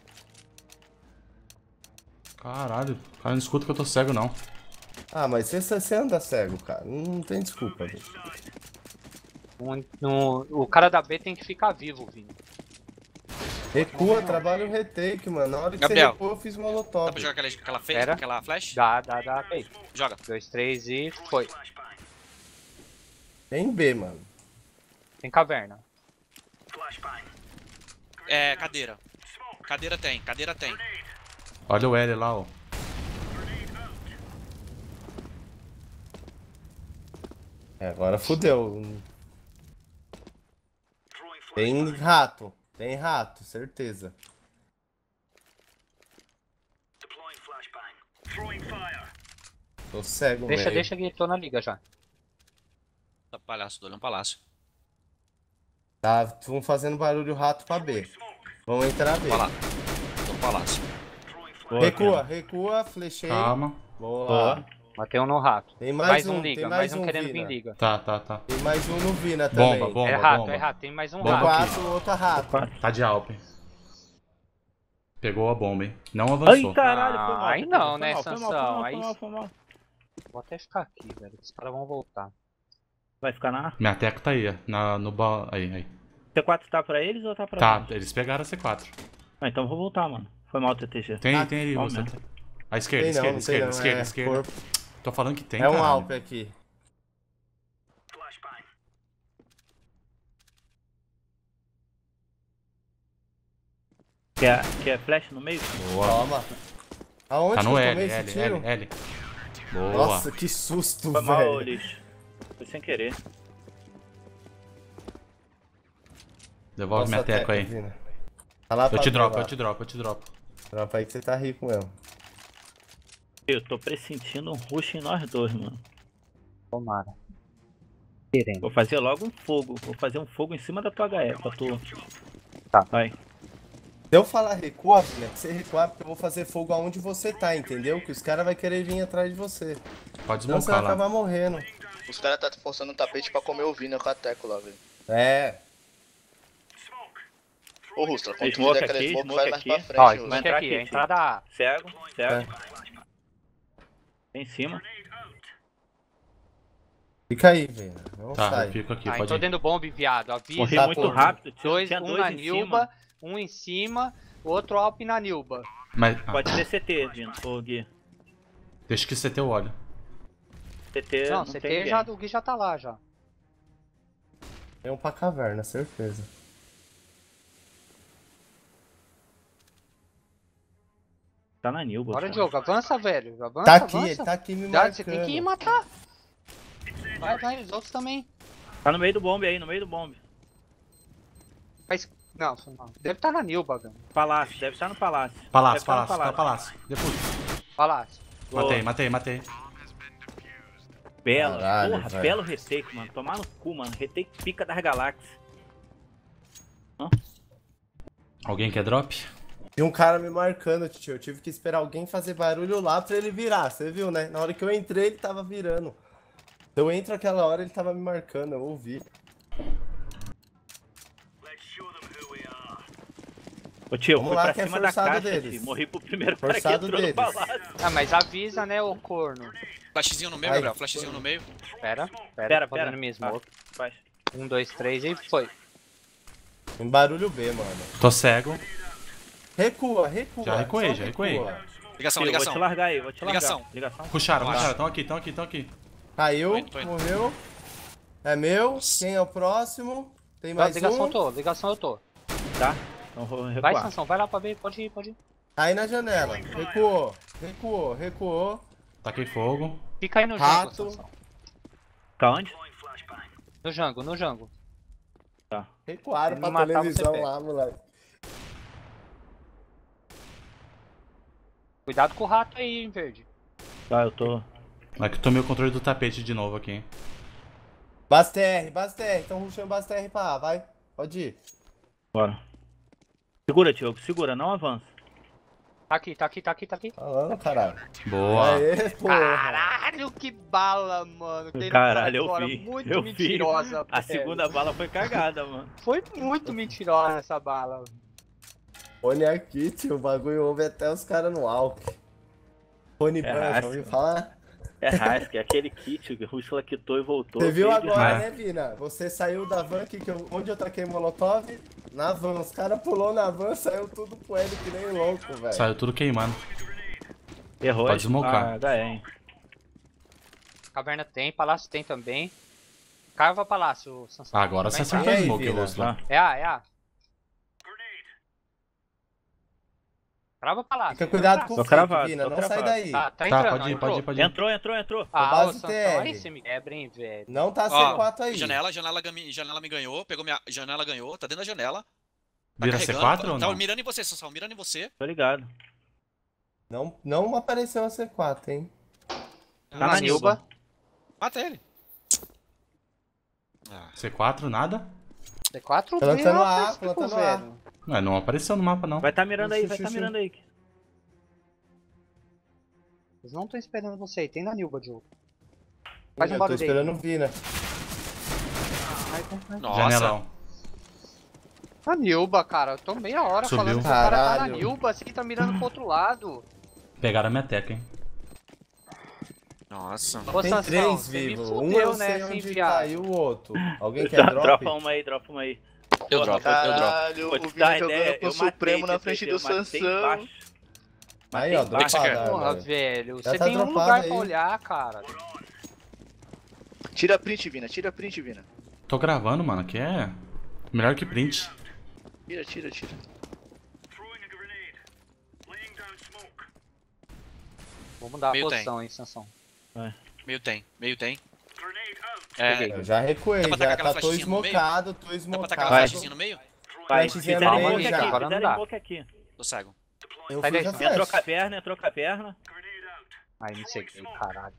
[SPEAKER 4] Caralho, o cara não escuta que eu tô cego, não.
[SPEAKER 1] Ah, mas você, você anda cego, cara. Não tem desculpa, velho.
[SPEAKER 3] Um- no- o cara da B tem que ficar vivo, Vina.
[SPEAKER 1] Recua, trabalha o retake, mano. Na hora que
[SPEAKER 5] Gabriel.
[SPEAKER 1] você recua, eu fiz
[SPEAKER 5] Dá
[SPEAKER 1] molotov.
[SPEAKER 5] pra jogar aquela, aquela, flash,
[SPEAKER 3] Pera.
[SPEAKER 5] aquela flash?
[SPEAKER 3] Dá, dá, dá. Aí.
[SPEAKER 5] Joga.
[SPEAKER 3] Dois, três e foi.
[SPEAKER 1] Tem B, mano.
[SPEAKER 3] Tem caverna.
[SPEAKER 5] É, cadeira. Cadeira tem, cadeira tem.
[SPEAKER 4] Olha o L lá, ó.
[SPEAKER 1] É, agora fudeu. Tem rato. Tem rato, certeza. Tô cego,
[SPEAKER 3] Deixa,
[SPEAKER 1] velho.
[SPEAKER 3] deixa que tô na liga já.
[SPEAKER 5] Tá palácio, tô olhando palácio.
[SPEAKER 1] Tá, tão fazendo barulho rato pra B. Vamos entrar B.
[SPEAKER 5] Palácio. Tô no palácio.
[SPEAKER 2] Boa,
[SPEAKER 1] Recua,
[SPEAKER 2] cara.
[SPEAKER 1] recua, flechei.
[SPEAKER 4] Calma.
[SPEAKER 1] Boa.
[SPEAKER 2] Boa.
[SPEAKER 3] Matei um no rato.
[SPEAKER 1] Tem mais,
[SPEAKER 3] Mais
[SPEAKER 1] um,
[SPEAKER 3] um liga,
[SPEAKER 1] tem
[SPEAKER 3] mais
[SPEAKER 1] mais
[SPEAKER 3] um querendo
[SPEAKER 1] Vina.
[SPEAKER 3] vir liga.
[SPEAKER 4] Tá, tá, tá.
[SPEAKER 1] Tem mais um no Vina também.
[SPEAKER 4] Bomba, bomba,
[SPEAKER 3] É rato,
[SPEAKER 4] bomba.
[SPEAKER 3] é rato. Tem mais um
[SPEAKER 4] Bomba
[SPEAKER 3] rato.
[SPEAKER 4] aqui.
[SPEAKER 1] Quatro, outro rato.
[SPEAKER 2] Quatro.
[SPEAKER 4] Tá de Alpen. Pegou a bomba, hein? Não avançou.
[SPEAKER 2] Ai, caralho, foi mal.
[SPEAKER 3] Aí
[SPEAKER 2] foi
[SPEAKER 3] não,
[SPEAKER 2] mal,
[SPEAKER 3] né,
[SPEAKER 2] foi mal, foi mal,
[SPEAKER 3] Sansão,
[SPEAKER 2] foi mal,
[SPEAKER 3] aí-
[SPEAKER 2] Foi mal, foi mal.
[SPEAKER 3] Vou até ficar aqui, velho. Os caras vão voltar.
[SPEAKER 2] Vai ficar na A?
[SPEAKER 4] Minha teca tá aí, ó. Na, no ba... Aí, aí.
[SPEAKER 2] C quatro tá pra eles ou tá pra
[SPEAKER 4] Tá,
[SPEAKER 2] gente?
[SPEAKER 4] eles pegaram a C quatro.
[SPEAKER 2] Ah, então eu vou voltar, mano. Foi mal o T T G.
[SPEAKER 4] Tem,
[SPEAKER 1] Ah,
[SPEAKER 4] tem ali,
[SPEAKER 2] bom
[SPEAKER 4] você.
[SPEAKER 2] mesmo.
[SPEAKER 4] A esquerda,
[SPEAKER 1] Tem não,
[SPEAKER 4] esquerda,
[SPEAKER 1] não tem
[SPEAKER 4] esquerda,
[SPEAKER 1] não,
[SPEAKER 4] esquerda,
[SPEAKER 1] é
[SPEAKER 4] esquerda.
[SPEAKER 1] corpo.
[SPEAKER 4] Tô falando que tem,
[SPEAKER 1] É um
[SPEAKER 4] caralho.
[SPEAKER 1] Alp aqui.
[SPEAKER 2] Quer, quer flash no meio?
[SPEAKER 4] Boa.
[SPEAKER 1] Toma. Aonde
[SPEAKER 4] Tá
[SPEAKER 1] que
[SPEAKER 4] no
[SPEAKER 1] eu
[SPEAKER 4] L,
[SPEAKER 1] tomei esse
[SPEAKER 4] L,
[SPEAKER 1] tiro?
[SPEAKER 4] L, L. Boa.
[SPEAKER 1] Nossa, que susto,
[SPEAKER 2] Foi mal,
[SPEAKER 1] velho.
[SPEAKER 2] lixo. Foi sem querer.
[SPEAKER 4] Devolve
[SPEAKER 1] Nossa,
[SPEAKER 4] minha teca aí.
[SPEAKER 1] Vina. Tá lá
[SPEAKER 4] Eu
[SPEAKER 1] pra
[SPEAKER 4] te
[SPEAKER 1] B
[SPEAKER 4] dropo,
[SPEAKER 1] lá.
[SPEAKER 4] eu te dropo, eu te dropo.
[SPEAKER 1] Dropa aí que você tá rico mesmo.
[SPEAKER 2] Eu tô pressentindo um rush em nós dois, mano.
[SPEAKER 3] Tomara. Querendo.
[SPEAKER 2] Vou fazer logo um fogo. Vou fazer um fogo em cima da tua H E pra tu.
[SPEAKER 3] Tá.
[SPEAKER 2] Vai.
[SPEAKER 1] Se eu falar recua, filha, que você recuar, porque eu vou fazer fogo aonde você tá, entendeu? Que os caras vão querer vir atrás de você.
[SPEAKER 4] Pode
[SPEAKER 1] Senão você vai
[SPEAKER 4] desmontar lá.
[SPEAKER 1] acabar morrendo.
[SPEAKER 6] Os caras tá forçando o tapete pra comer o Vina com a teco lá, velho.
[SPEAKER 1] É.
[SPEAKER 6] Ô, Rustra, quando tu
[SPEAKER 2] Smoke
[SPEAKER 6] fizer aquela
[SPEAKER 2] aqui,
[SPEAKER 6] smoke,
[SPEAKER 2] smoke
[SPEAKER 6] vai mais
[SPEAKER 2] aqui.
[SPEAKER 6] pra
[SPEAKER 3] Ó,
[SPEAKER 6] frente,
[SPEAKER 2] Vai
[SPEAKER 3] smoke
[SPEAKER 6] Rustra.
[SPEAKER 2] entrar
[SPEAKER 3] aqui,
[SPEAKER 2] aqui,
[SPEAKER 3] a entrada A.
[SPEAKER 2] Cego, cego.
[SPEAKER 1] É.
[SPEAKER 2] Em cima.
[SPEAKER 1] Fica aí, velho. Não
[SPEAKER 4] Tá,
[SPEAKER 1] sai.
[SPEAKER 4] eu fico aqui,
[SPEAKER 3] Ah,
[SPEAKER 4] pode
[SPEAKER 3] então
[SPEAKER 4] ir.
[SPEAKER 3] dentro do bombe, viado. Avisa.
[SPEAKER 2] Morri
[SPEAKER 1] Tá,
[SPEAKER 2] muito
[SPEAKER 1] pô.
[SPEAKER 2] rápido. Tinha,
[SPEAKER 3] Dois,
[SPEAKER 2] tinha
[SPEAKER 3] um
[SPEAKER 2] dois
[SPEAKER 3] na
[SPEAKER 2] em
[SPEAKER 3] Nilba,
[SPEAKER 2] cima.
[SPEAKER 3] um em cima, o outro Alp na Nilba.
[SPEAKER 4] Mas, ah,
[SPEAKER 2] Pode ser C T, Vino. Ô, Gui.
[SPEAKER 4] deixa que C T eu olho.
[SPEAKER 2] C T
[SPEAKER 3] Não,
[SPEAKER 2] não,
[SPEAKER 3] C
[SPEAKER 2] tem
[SPEAKER 3] T
[SPEAKER 2] ninguém.
[SPEAKER 3] já, o Gui já tá lá já.
[SPEAKER 1] Tem um pra caverna, certeza.
[SPEAKER 2] Tá na Nilba.
[SPEAKER 3] Bora,
[SPEAKER 2] cara.
[SPEAKER 3] Diogo, avança, velho. Avança,
[SPEAKER 1] Tá aqui,
[SPEAKER 3] avança.
[SPEAKER 1] ele tá aqui me
[SPEAKER 3] Dá,
[SPEAKER 1] marcando.
[SPEAKER 3] você tem que ir matar. Vai, vai, os outros também.
[SPEAKER 2] Tá no meio do bombe aí, no meio do bombe.
[SPEAKER 3] Mas, não, não. Deve estar na Nilba, velho.
[SPEAKER 2] Palácio, deve estar no palácio.
[SPEAKER 4] Palácio,
[SPEAKER 2] Deve estar no
[SPEAKER 4] palácio, tá palácio. Depois.
[SPEAKER 3] Palácio.
[SPEAKER 4] Matei, matei, matei.
[SPEAKER 2] Belo,
[SPEAKER 1] Caralho,
[SPEAKER 2] porra,
[SPEAKER 1] velho.
[SPEAKER 2] belo retake, mano. Tomar no cu, mano. Retake pica das galáxias.
[SPEAKER 4] Alguém quer drop?
[SPEAKER 1] Tinha um cara me marcando, tio. Eu tive que esperar alguém fazer barulho lá pra ele virar. Você viu, né? Na hora que eu entrei, ele tava virando. Eu entro aquela hora, ele tava me marcando, eu ouvi.
[SPEAKER 2] Ô tio,
[SPEAKER 1] Vamos
[SPEAKER 2] fui
[SPEAKER 1] lá,
[SPEAKER 2] pra
[SPEAKER 1] que é
[SPEAKER 2] cima da
[SPEAKER 1] forçado
[SPEAKER 2] caixa,
[SPEAKER 1] deles.
[SPEAKER 2] tio. Morri pro primeiro cara que
[SPEAKER 1] Forçado
[SPEAKER 2] entrou
[SPEAKER 1] deles.
[SPEAKER 2] no palácio.
[SPEAKER 3] Ah, mas avisa, né, ô corno.
[SPEAKER 5] Flashzinho no meio,
[SPEAKER 1] Ai.
[SPEAKER 5] Gabriel. Flashzinho no meio.
[SPEAKER 3] Pera, pera,
[SPEAKER 2] Pera,
[SPEAKER 3] tô
[SPEAKER 2] pera.
[SPEAKER 3] fazendo minha
[SPEAKER 2] Tá,
[SPEAKER 3] smoke.
[SPEAKER 2] faz.
[SPEAKER 3] Um, dois, três e foi.
[SPEAKER 1] Em barulho B, mano.
[SPEAKER 4] Tô cego.
[SPEAKER 1] Recua, recua.
[SPEAKER 4] Já recuei,
[SPEAKER 1] só
[SPEAKER 4] já recuei.
[SPEAKER 1] recua.
[SPEAKER 5] Ligação,
[SPEAKER 2] Tio, vou te
[SPEAKER 5] ligação.
[SPEAKER 2] largar aí, vou te largar.
[SPEAKER 5] Ligação.
[SPEAKER 2] Ligação.
[SPEAKER 4] Puxaram,
[SPEAKER 5] Relaxa.
[SPEAKER 4] puxaram. Tão aqui, tão aqui, tão aqui.
[SPEAKER 1] Caiu,
[SPEAKER 5] Tô indo, tô indo.
[SPEAKER 1] morreu. É meu. Quem é o próximo? Tem
[SPEAKER 3] Ah,
[SPEAKER 1] mais
[SPEAKER 3] ligação eu
[SPEAKER 1] um.
[SPEAKER 3] tô, ligação eu tô.
[SPEAKER 2] Tá? Então vou recuar.
[SPEAKER 3] Vai, Sansão, vai lá pra B, pode ir, pode ir.
[SPEAKER 1] Aí na janela. Recuou, recuou, recuou.
[SPEAKER 4] Taquei fogo.
[SPEAKER 3] Fica aí no
[SPEAKER 1] Rato.
[SPEAKER 3] jungle, Sansão.
[SPEAKER 2] Tá onde?
[SPEAKER 3] No jungle, no jungle.
[SPEAKER 1] Recuaram
[SPEAKER 3] Se
[SPEAKER 1] pra
[SPEAKER 3] não matar,
[SPEAKER 1] televisão
[SPEAKER 3] você pega.
[SPEAKER 1] lá, moleque.
[SPEAKER 3] Cuidado com o rato aí, hein, verde.
[SPEAKER 2] Tá, eu tô.
[SPEAKER 4] É que eu tomei o controle do tapete de novo aqui.
[SPEAKER 1] Base T R, base T R. Então rushando base T R pra A, vai. Pode ir.
[SPEAKER 2] Bora. Segura, Diogo, segura, não avança.
[SPEAKER 3] Tá aqui, tá aqui, tá aqui, tá aqui.
[SPEAKER 1] Falando, caralho.
[SPEAKER 4] Boa.
[SPEAKER 1] Aê, porra.
[SPEAKER 3] Caralho, que bala, mano. Tem
[SPEAKER 2] Caralho, eu
[SPEAKER 3] agora
[SPEAKER 2] vi.
[SPEAKER 3] Muito
[SPEAKER 2] eu vi.
[SPEAKER 3] mentirosa.
[SPEAKER 2] A
[SPEAKER 3] velho.
[SPEAKER 2] segunda bala foi cagada, mano.
[SPEAKER 3] Foi muito mentirosa essa bala.
[SPEAKER 1] Fone aqui, tio. O bagulho ouve até os caras no álcool. Fone
[SPEAKER 2] É
[SPEAKER 1] branco,
[SPEAKER 2] raça.
[SPEAKER 1] ouviu falar?
[SPEAKER 2] É Husky, é aquele kit que o Rusla quitou e voltou.
[SPEAKER 1] Você viu
[SPEAKER 2] feio
[SPEAKER 1] agora,
[SPEAKER 2] demais.
[SPEAKER 1] né, Vina? Você saiu da van aqui, que eu, onde eu taquei molotov? Na van. Os caras pulou na van, saiu tudo com ele que nem louco, velho.
[SPEAKER 4] Saiu tudo queimando.
[SPEAKER 2] Errou.
[SPEAKER 4] Pode smocar.
[SPEAKER 2] Ah, H E.
[SPEAKER 3] Caverna tem, palácio tem também. Carva palácio, Sansão.
[SPEAKER 4] Agora você
[SPEAKER 3] Vai entrar.
[SPEAKER 4] acertou o
[SPEAKER 1] E aí,
[SPEAKER 4] smoke,
[SPEAKER 1] Vina?
[SPEAKER 4] Ruslan.
[SPEAKER 3] É A, é A. Crava palácio.
[SPEAKER 1] Fica cuidado com o
[SPEAKER 2] Tô
[SPEAKER 1] fake,
[SPEAKER 2] cravado,
[SPEAKER 1] Vina.
[SPEAKER 2] tô
[SPEAKER 1] Não
[SPEAKER 2] cravado.
[SPEAKER 1] sai daí.
[SPEAKER 3] Tá, tá
[SPEAKER 4] Tá,
[SPEAKER 3] entrando,
[SPEAKER 4] pode ir,
[SPEAKER 3] entrou.
[SPEAKER 4] pode ir, pode ir.
[SPEAKER 2] Entrou, entrou, entrou.
[SPEAKER 3] Ah,
[SPEAKER 1] base
[SPEAKER 3] ô, Sansão,
[SPEAKER 1] T R.
[SPEAKER 3] aí você me quebra, hein, velho.
[SPEAKER 1] Não tá C
[SPEAKER 5] Ó,
[SPEAKER 1] quatro aí.
[SPEAKER 5] janela, janela, gami- janela me ganhou, pegou minha. Janela ganhou, tá dentro da janela. Tá
[SPEAKER 4] Vira C
[SPEAKER 5] carregando,
[SPEAKER 4] quatro ou
[SPEAKER 5] tá,
[SPEAKER 4] não?
[SPEAKER 5] tá mirando em você, Sansão, mirando em você.
[SPEAKER 2] Tô ligado.
[SPEAKER 1] Não, não apareceu a C quatro, hein?
[SPEAKER 2] Tá
[SPEAKER 3] na
[SPEAKER 2] na
[SPEAKER 3] Nilba.
[SPEAKER 2] Nilba.
[SPEAKER 5] Mata ele. Ah,
[SPEAKER 4] C quatro, nada?
[SPEAKER 3] C quatro
[SPEAKER 1] Plantando
[SPEAKER 3] bem,
[SPEAKER 1] A,
[SPEAKER 3] eu fico,
[SPEAKER 1] plantando A.
[SPEAKER 3] velho.
[SPEAKER 4] Não, não apareceu no mapa, não.
[SPEAKER 2] Vai tá mirando aí,
[SPEAKER 1] Xixi,
[SPEAKER 2] vai tá
[SPEAKER 1] xixi.
[SPEAKER 2] mirando aí.
[SPEAKER 3] Eles não estão esperando você aí, tem na Nilba, Diogo. Faz um
[SPEAKER 1] Eu tô
[SPEAKER 3] barulho aí.
[SPEAKER 1] esperando o Vina.
[SPEAKER 5] nossa.
[SPEAKER 4] Janelão.
[SPEAKER 3] Na Nilba, cara, eu tô meia hora
[SPEAKER 4] Subiu.
[SPEAKER 3] falando que o cara tá na
[SPEAKER 1] Caralho.
[SPEAKER 3] Nilba, você que tá mirando pro outro lado.
[SPEAKER 4] Pegaram a minha teca, hein?
[SPEAKER 5] Nossa.
[SPEAKER 3] Ô,
[SPEAKER 1] Tem
[SPEAKER 3] Sansão,
[SPEAKER 1] três
[SPEAKER 3] você me
[SPEAKER 1] vivos. Um
[SPEAKER 3] fudeu,
[SPEAKER 1] eu
[SPEAKER 3] né,
[SPEAKER 1] sei
[SPEAKER 3] sem
[SPEAKER 1] onde
[SPEAKER 3] viado.
[SPEAKER 1] tá e o outro. Alguém quer
[SPEAKER 2] Dro-
[SPEAKER 1] drop?
[SPEAKER 2] Dropa uma aí, dropa uma aí.
[SPEAKER 5] Eu dropo, eu dropo.
[SPEAKER 6] Caralho,
[SPEAKER 2] Vou
[SPEAKER 6] o
[SPEAKER 2] te dar
[SPEAKER 6] Vini
[SPEAKER 2] ideia,
[SPEAKER 6] jogando com
[SPEAKER 2] eu
[SPEAKER 6] o Supremo
[SPEAKER 2] matei,
[SPEAKER 6] na frente
[SPEAKER 2] T P,
[SPEAKER 6] do
[SPEAKER 2] eu matei
[SPEAKER 6] Sansão.
[SPEAKER 2] embaixo.
[SPEAKER 1] Aí, ó,
[SPEAKER 2] Matei embaixo.
[SPEAKER 1] dropada.
[SPEAKER 3] Porra,
[SPEAKER 1] mano.
[SPEAKER 3] velho,
[SPEAKER 1] Já
[SPEAKER 3] você
[SPEAKER 1] tá
[SPEAKER 3] tem um
[SPEAKER 1] dropado
[SPEAKER 3] lugar
[SPEAKER 1] aí.
[SPEAKER 3] pra olhar, cara.
[SPEAKER 6] Tira print, Vina, tira print, Vina.
[SPEAKER 4] Tô gravando, mano, aqui é melhor que print.
[SPEAKER 6] Tira, tira, tira.
[SPEAKER 3] Vou mudar a
[SPEAKER 5] Meio
[SPEAKER 3] posição, hein, Sansão.
[SPEAKER 5] Meio tem, meio tem. É,
[SPEAKER 1] Eu já recuei,
[SPEAKER 5] Dá pra tacar
[SPEAKER 1] já
[SPEAKER 5] aquela
[SPEAKER 1] tá, tô
[SPEAKER 5] flechinha no meio?
[SPEAKER 1] esmocado, tô
[SPEAKER 5] dá pra
[SPEAKER 1] esmocado.
[SPEAKER 5] tacar a
[SPEAKER 2] Vai.
[SPEAKER 5] flashzinha no meio?
[SPEAKER 2] Vai,
[SPEAKER 1] Flashzinha
[SPEAKER 2] fizeram
[SPEAKER 1] no meio
[SPEAKER 2] smoke
[SPEAKER 1] já.
[SPEAKER 2] aqui,
[SPEAKER 3] Agora não
[SPEAKER 2] fizeram
[SPEAKER 3] dá.
[SPEAKER 2] smoke aqui.
[SPEAKER 5] Tô cego.
[SPEAKER 1] Eu
[SPEAKER 3] Sai
[SPEAKER 1] fui
[SPEAKER 3] daí,
[SPEAKER 1] já
[SPEAKER 3] Entrou
[SPEAKER 2] Entrou
[SPEAKER 1] flash.
[SPEAKER 2] com a perna, entrou com a perna.
[SPEAKER 3] Aí, não sei, caralho.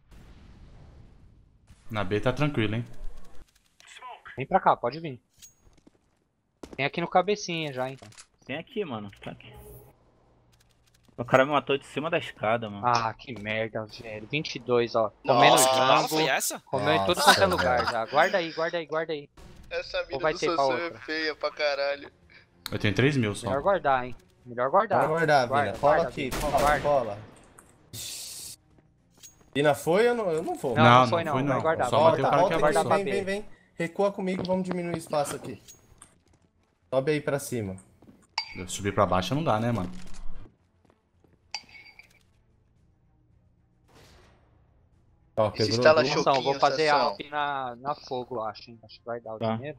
[SPEAKER 4] Na B tá tranquilo, hein?
[SPEAKER 3] Vem pra cá, pode vir. Tem aqui no cabecinha já, então.
[SPEAKER 2] Tem aqui, mano. Tá aqui. O cara me matou de cima da escada, mano.
[SPEAKER 3] Ah, que merda, velho. vinte e dois, ó. Comendo
[SPEAKER 5] Nossa, que bala foi
[SPEAKER 3] jambo.
[SPEAKER 5] essa?
[SPEAKER 3] Comeu em tudo
[SPEAKER 1] Nossa,
[SPEAKER 3] quanto é lugar
[SPEAKER 1] velho.
[SPEAKER 3] já. Guarda aí, guarda aí, guarda aí.
[SPEAKER 6] Essa
[SPEAKER 3] Ou
[SPEAKER 6] mina
[SPEAKER 3] vai
[SPEAKER 6] do
[SPEAKER 3] ter pra
[SPEAKER 6] Sansão é
[SPEAKER 3] outra?
[SPEAKER 6] feia pra caralho.
[SPEAKER 4] Eu tenho três mil só.
[SPEAKER 3] Melhor guardar, hein. Melhor guardar.
[SPEAKER 1] Vai guardar,
[SPEAKER 3] Guarda,
[SPEAKER 1] Vina. Cola
[SPEAKER 3] guarda,
[SPEAKER 1] aqui,
[SPEAKER 3] Vina,
[SPEAKER 1] cola,
[SPEAKER 3] guarda.
[SPEAKER 1] cola. Vina foi ou não? Eu não vou.
[SPEAKER 3] Não,
[SPEAKER 4] Não,
[SPEAKER 3] não foi
[SPEAKER 4] não
[SPEAKER 3] não.
[SPEAKER 4] foi
[SPEAKER 3] Vai
[SPEAKER 4] não.
[SPEAKER 3] guardar.
[SPEAKER 4] Só
[SPEAKER 3] vai
[SPEAKER 4] bateu o
[SPEAKER 3] guardar,
[SPEAKER 4] cara
[SPEAKER 1] volta,
[SPEAKER 4] que
[SPEAKER 3] vai
[SPEAKER 1] volta
[SPEAKER 3] guardar
[SPEAKER 1] aqui,
[SPEAKER 3] pra
[SPEAKER 1] vem,
[SPEAKER 3] B.
[SPEAKER 1] vem, vem. Recua comigo, vamos diminuir o espaço aqui. Sobe aí pra cima.
[SPEAKER 4] Eu subir pra baixo não dá, né, mano?
[SPEAKER 1] Ó,
[SPEAKER 6] Esse
[SPEAKER 1] quebrou
[SPEAKER 6] instala
[SPEAKER 1] duas.
[SPEAKER 6] choque.
[SPEAKER 3] Sansão, vou
[SPEAKER 6] Choquinho,
[SPEAKER 3] fazer
[SPEAKER 6] Sansão.
[SPEAKER 3] Alp na, na fogo, eu acho, hein. Acho que vai dar o
[SPEAKER 2] Tá.
[SPEAKER 3] dinheiro.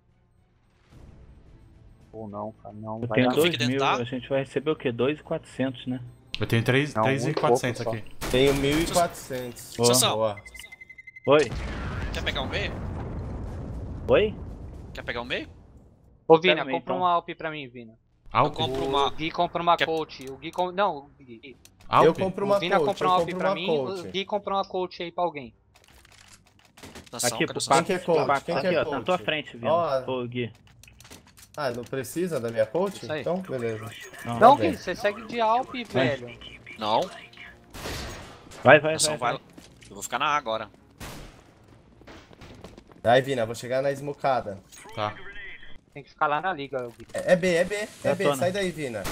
[SPEAKER 3] Ou não, cara. Não,
[SPEAKER 2] Eu
[SPEAKER 3] vai
[SPEAKER 2] tenho
[SPEAKER 3] dar.
[SPEAKER 5] dois-
[SPEAKER 2] dois
[SPEAKER 5] fique
[SPEAKER 2] mil,
[SPEAKER 5] dentro, tá?
[SPEAKER 2] a gente vai receber o quê? dois mil e quatrocentos, né?
[SPEAKER 4] Eu tenho três
[SPEAKER 3] Não,
[SPEAKER 4] mil e
[SPEAKER 3] muito
[SPEAKER 4] quatrocentos
[SPEAKER 3] pouco
[SPEAKER 4] aqui.
[SPEAKER 1] Tenho mil e quatrocentos.
[SPEAKER 2] Boa.
[SPEAKER 5] Sansão.
[SPEAKER 1] Boa.
[SPEAKER 2] Oi?
[SPEAKER 5] Quer pegar o meio?
[SPEAKER 2] Oi?
[SPEAKER 5] Quer pegar o meio?
[SPEAKER 3] Ô, Vina,
[SPEAKER 2] Pega meio,
[SPEAKER 3] compra
[SPEAKER 2] então.
[SPEAKER 3] um Alp pra mim, Vina.
[SPEAKER 4] Alp?
[SPEAKER 5] Eu compro
[SPEAKER 3] O
[SPEAKER 5] uma.
[SPEAKER 3] Gui compra uma
[SPEAKER 5] Quer-
[SPEAKER 3] coach. O Gui com... Não, o Gui.
[SPEAKER 4] Alp?
[SPEAKER 1] Eu compro uma
[SPEAKER 3] o Vina
[SPEAKER 1] coach,
[SPEAKER 3] compra
[SPEAKER 1] eu
[SPEAKER 3] um Alp
[SPEAKER 1] compro
[SPEAKER 3] pra
[SPEAKER 1] uma
[SPEAKER 3] mim,
[SPEAKER 1] coach.
[SPEAKER 3] o Gui compra uma coach aí pra alguém.
[SPEAKER 5] Sansão,
[SPEAKER 2] Aqui,
[SPEAKER 5] cadê
[SPEAKER 2] pro
[SPEAKER 5] o
[SPEAKER 1] Quem
[SPEAKER 5] Sansão?
[SPEAKER 1] que é coach?
[SPEAKER 2] Paco,
[SPEAKER 1] Quem que
[SPEAKER 2] aqui,
[SPEAKER 1] é
[SPEAKER 2] ó, tá na
[SPEAKER 1] coach?
[SPEAKER 2] tua frente, viu?
[SPEAKER 1] Ó.
[SPEAKER 2] Ô, Gui.
[SPEAKER 1] Ah, não precisa da minha coach?
[SPEAKER 3] Isso aí.
[SPEAKER 1] Então, beleza.
[SPEAKER 2] Não,
[SPEAKER 3] Não,
[SPEAKER 1] velho.
[SPEAKER 3] Gui, você segue de Alp, velho.
[SPEAKER 5] Não,
[SPEAKER 2] Vai, vai,
[SPEAKER 5] Sansão
[SPEAKER 2] vai.
[SPEAKER 5] vai.
[SPEAKER 2] vai.
[SPEAKER 5] Eu vou ficar na A agora.
[SPEAKER 1] Aí, Vina, vou chegar na esmocada.
[SPEAKER 4] Tá.
[SPEAKER 3] Tem que ficar lá na liga, Gui.
[SPEAKER 1] É, é B, é B, é
[SPEAKER 2] Já
[SPEAKER 1] B.
[SPEAKER 2] tô, né?
[SPEAKER 1] Sai daí, Vina.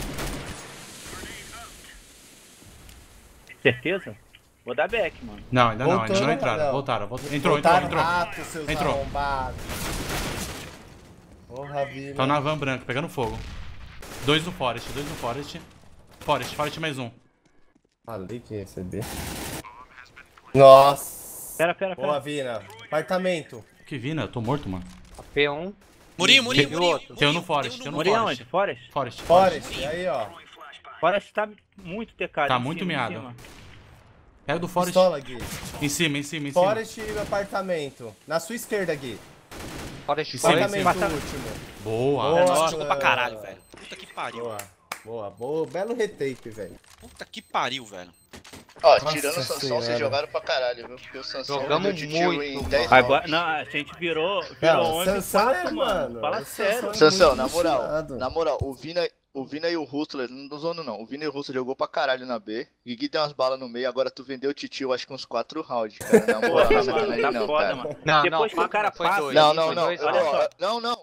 [SPEAKER 2] Certeza? Vou dar back, mano.
[SPEAKER 4] Não, ainda não, ainda
[SPEAKER 1] Voltou,
[SPEAKER 4] não
[SPEAKER 1] né,
[SPEAKER 4] entraram.
[SPEAKER 1] Rafael?
[SPEAKER 4] Voltaram, voltaram. Entrou,
[SPEAKER 1] Botaram
[SPEAKER 4] entrou, entrou.
[SPEAKER 1] rato, seus
[SPEAKER 4] Entrou.
[SPEAKER 1] arrombados. Porra, Vina.
[SPEAKER 4] Tá na van branca, pegando fogo. Dois no Forest, dois no Forest. Forest, Forest mais um.
[SPEAKER 1] Falei que ia ser B. Nossa.
[SPEAKER 2] Pera, pera,
[SPEAKER 1] Boa,
[SPEAKER 2] pera.
[SPEAKER 1] Vina. Apartamento.
[SPEAKER 4] Que vina, eu tô morto, mano.
[SPEAKER 3] A P um.
[SPEAKER 5] Murinho, Murinho,
[SPEAKER 3] E o
[SPEAKER 5] Murinho.
[SPEAKER 3] outro?
[SPEAKER 4] Tem um no Forest, tem um no
[SPEAKER 2] Muri
[SPEAKER 4] Forest.
[SPEAKER 2] aonde? Forest?
[SPEAKER 4] Forest.
[SPEAKER 1] Forest, aí, ó.
[SPEAKER 2] Forest tá muito tecado.
[SPEAKER 4] Tá
[SPEAKER 2] em
[SPEAKER 4] muito
[SPEAKER 2] cima, em
[SPEAKER 4] miado.
[SPEAKER 2] cima.
[SPEAKER 4] Pega do Forest.
[SPEAKER 1] Pistola, Gui.
[SPEAKER 4] Em cima, em cima, em cima.
[SPEAKER 1] Forest e apartamento. Na sua esquerda, Gui.
[SPEAKER 3] Forest
[SPEAKER 4] Sim, sim.
[SPEAKER 1] Apartamento
[SPEAKER 2] Passa-
[SPEAKER 1] último.
[SPEAKER 4] Boa.
[SPEAKER 1] Boa.
[SPEAKER 5] Nossa, jogou pra caralho, velho. Puta que pariu.
[SPEAKER 1] Boa. Boa, boa. Belo retake, velho.
[SPEAKER 5] Puta que pariu, velho.
[SPEAKER 6] Ó,
[SPEAKER 1] Nossa
[SPEAKER 6] tirando o Sansão,
[SPEAKER 1] senhora.
[SPEAKER 6] vocês jogaram pra caralho, viu? Porque o Sansão
[SPEAKER 3] Jogamos
[SPEAKER 6] deu de tiro
[SPEAKER 3] muito,
[SPEAKER 6] em
[SPEAKER 3] mano.
[SPEAKER 6] dez
[SPEAKER 2] Agora,
[SPEAKER 6] rounds.
[SPEAKER 2] não, a gente virou, virou
[SPEAKER 1] Não,
[SPEAKER 2] onze
[SPEAKER 1] Sansão
[SPEAKER 2] quatro,
[SPEAKER 1] é,
[SPEAKER 2] mano.
[SPEAKER 1] mano.
[SPEAKER 2] Fala
[SPEAKER 1] o
[SPEAKER 2] sério.
[SPEAKER 1] Sansão é
[SPEAKER 6] Sansão,
[SPEAKER 1] muito
[SPEAKER 6] na moral,
[SPEAKER 1] viciado.
[SPEAKER 6] na moral, o Vina, o Vina e o Rustler, não tô zoando não, o Vina e o Rustler jogou pra caralho na B, Gui deu umas balas no meio, agora tu vendeu o Titio acho que uns quatro rounds, cara, na moral,
[SPEAKER 2] Porra,
[SPEAKER 6] não é
[SPEAKER 2] mano,
[SPEAKER 6] sacanagem
[SPEAKER 2] tá
[SPEAKER 6] não,
[SPEAKER 2] foda,
[SPEAKER 6] cara.
[SPEAKER 2] mano.
[SPEAKER 3] Não,
[SPEAKER 2] Depois
[SPEAKER 3] não,
[SPEAKER 2] que o cara
[SPEAKER 3] foi
[SPEAKER 2] passa...
[SPEAKER 3] dois.
[SPEAKER 6] Não,
[SPEAKER 3] Foi
[SPEAKER 6] não, não,
[SPEAKER 3] dois
[SPEAKER 6] eu-
[SPEAKER 2] olha
[SPEAKER 6] ó,
[SPEAKER 2] só.
[SPEAKER 6] não, não,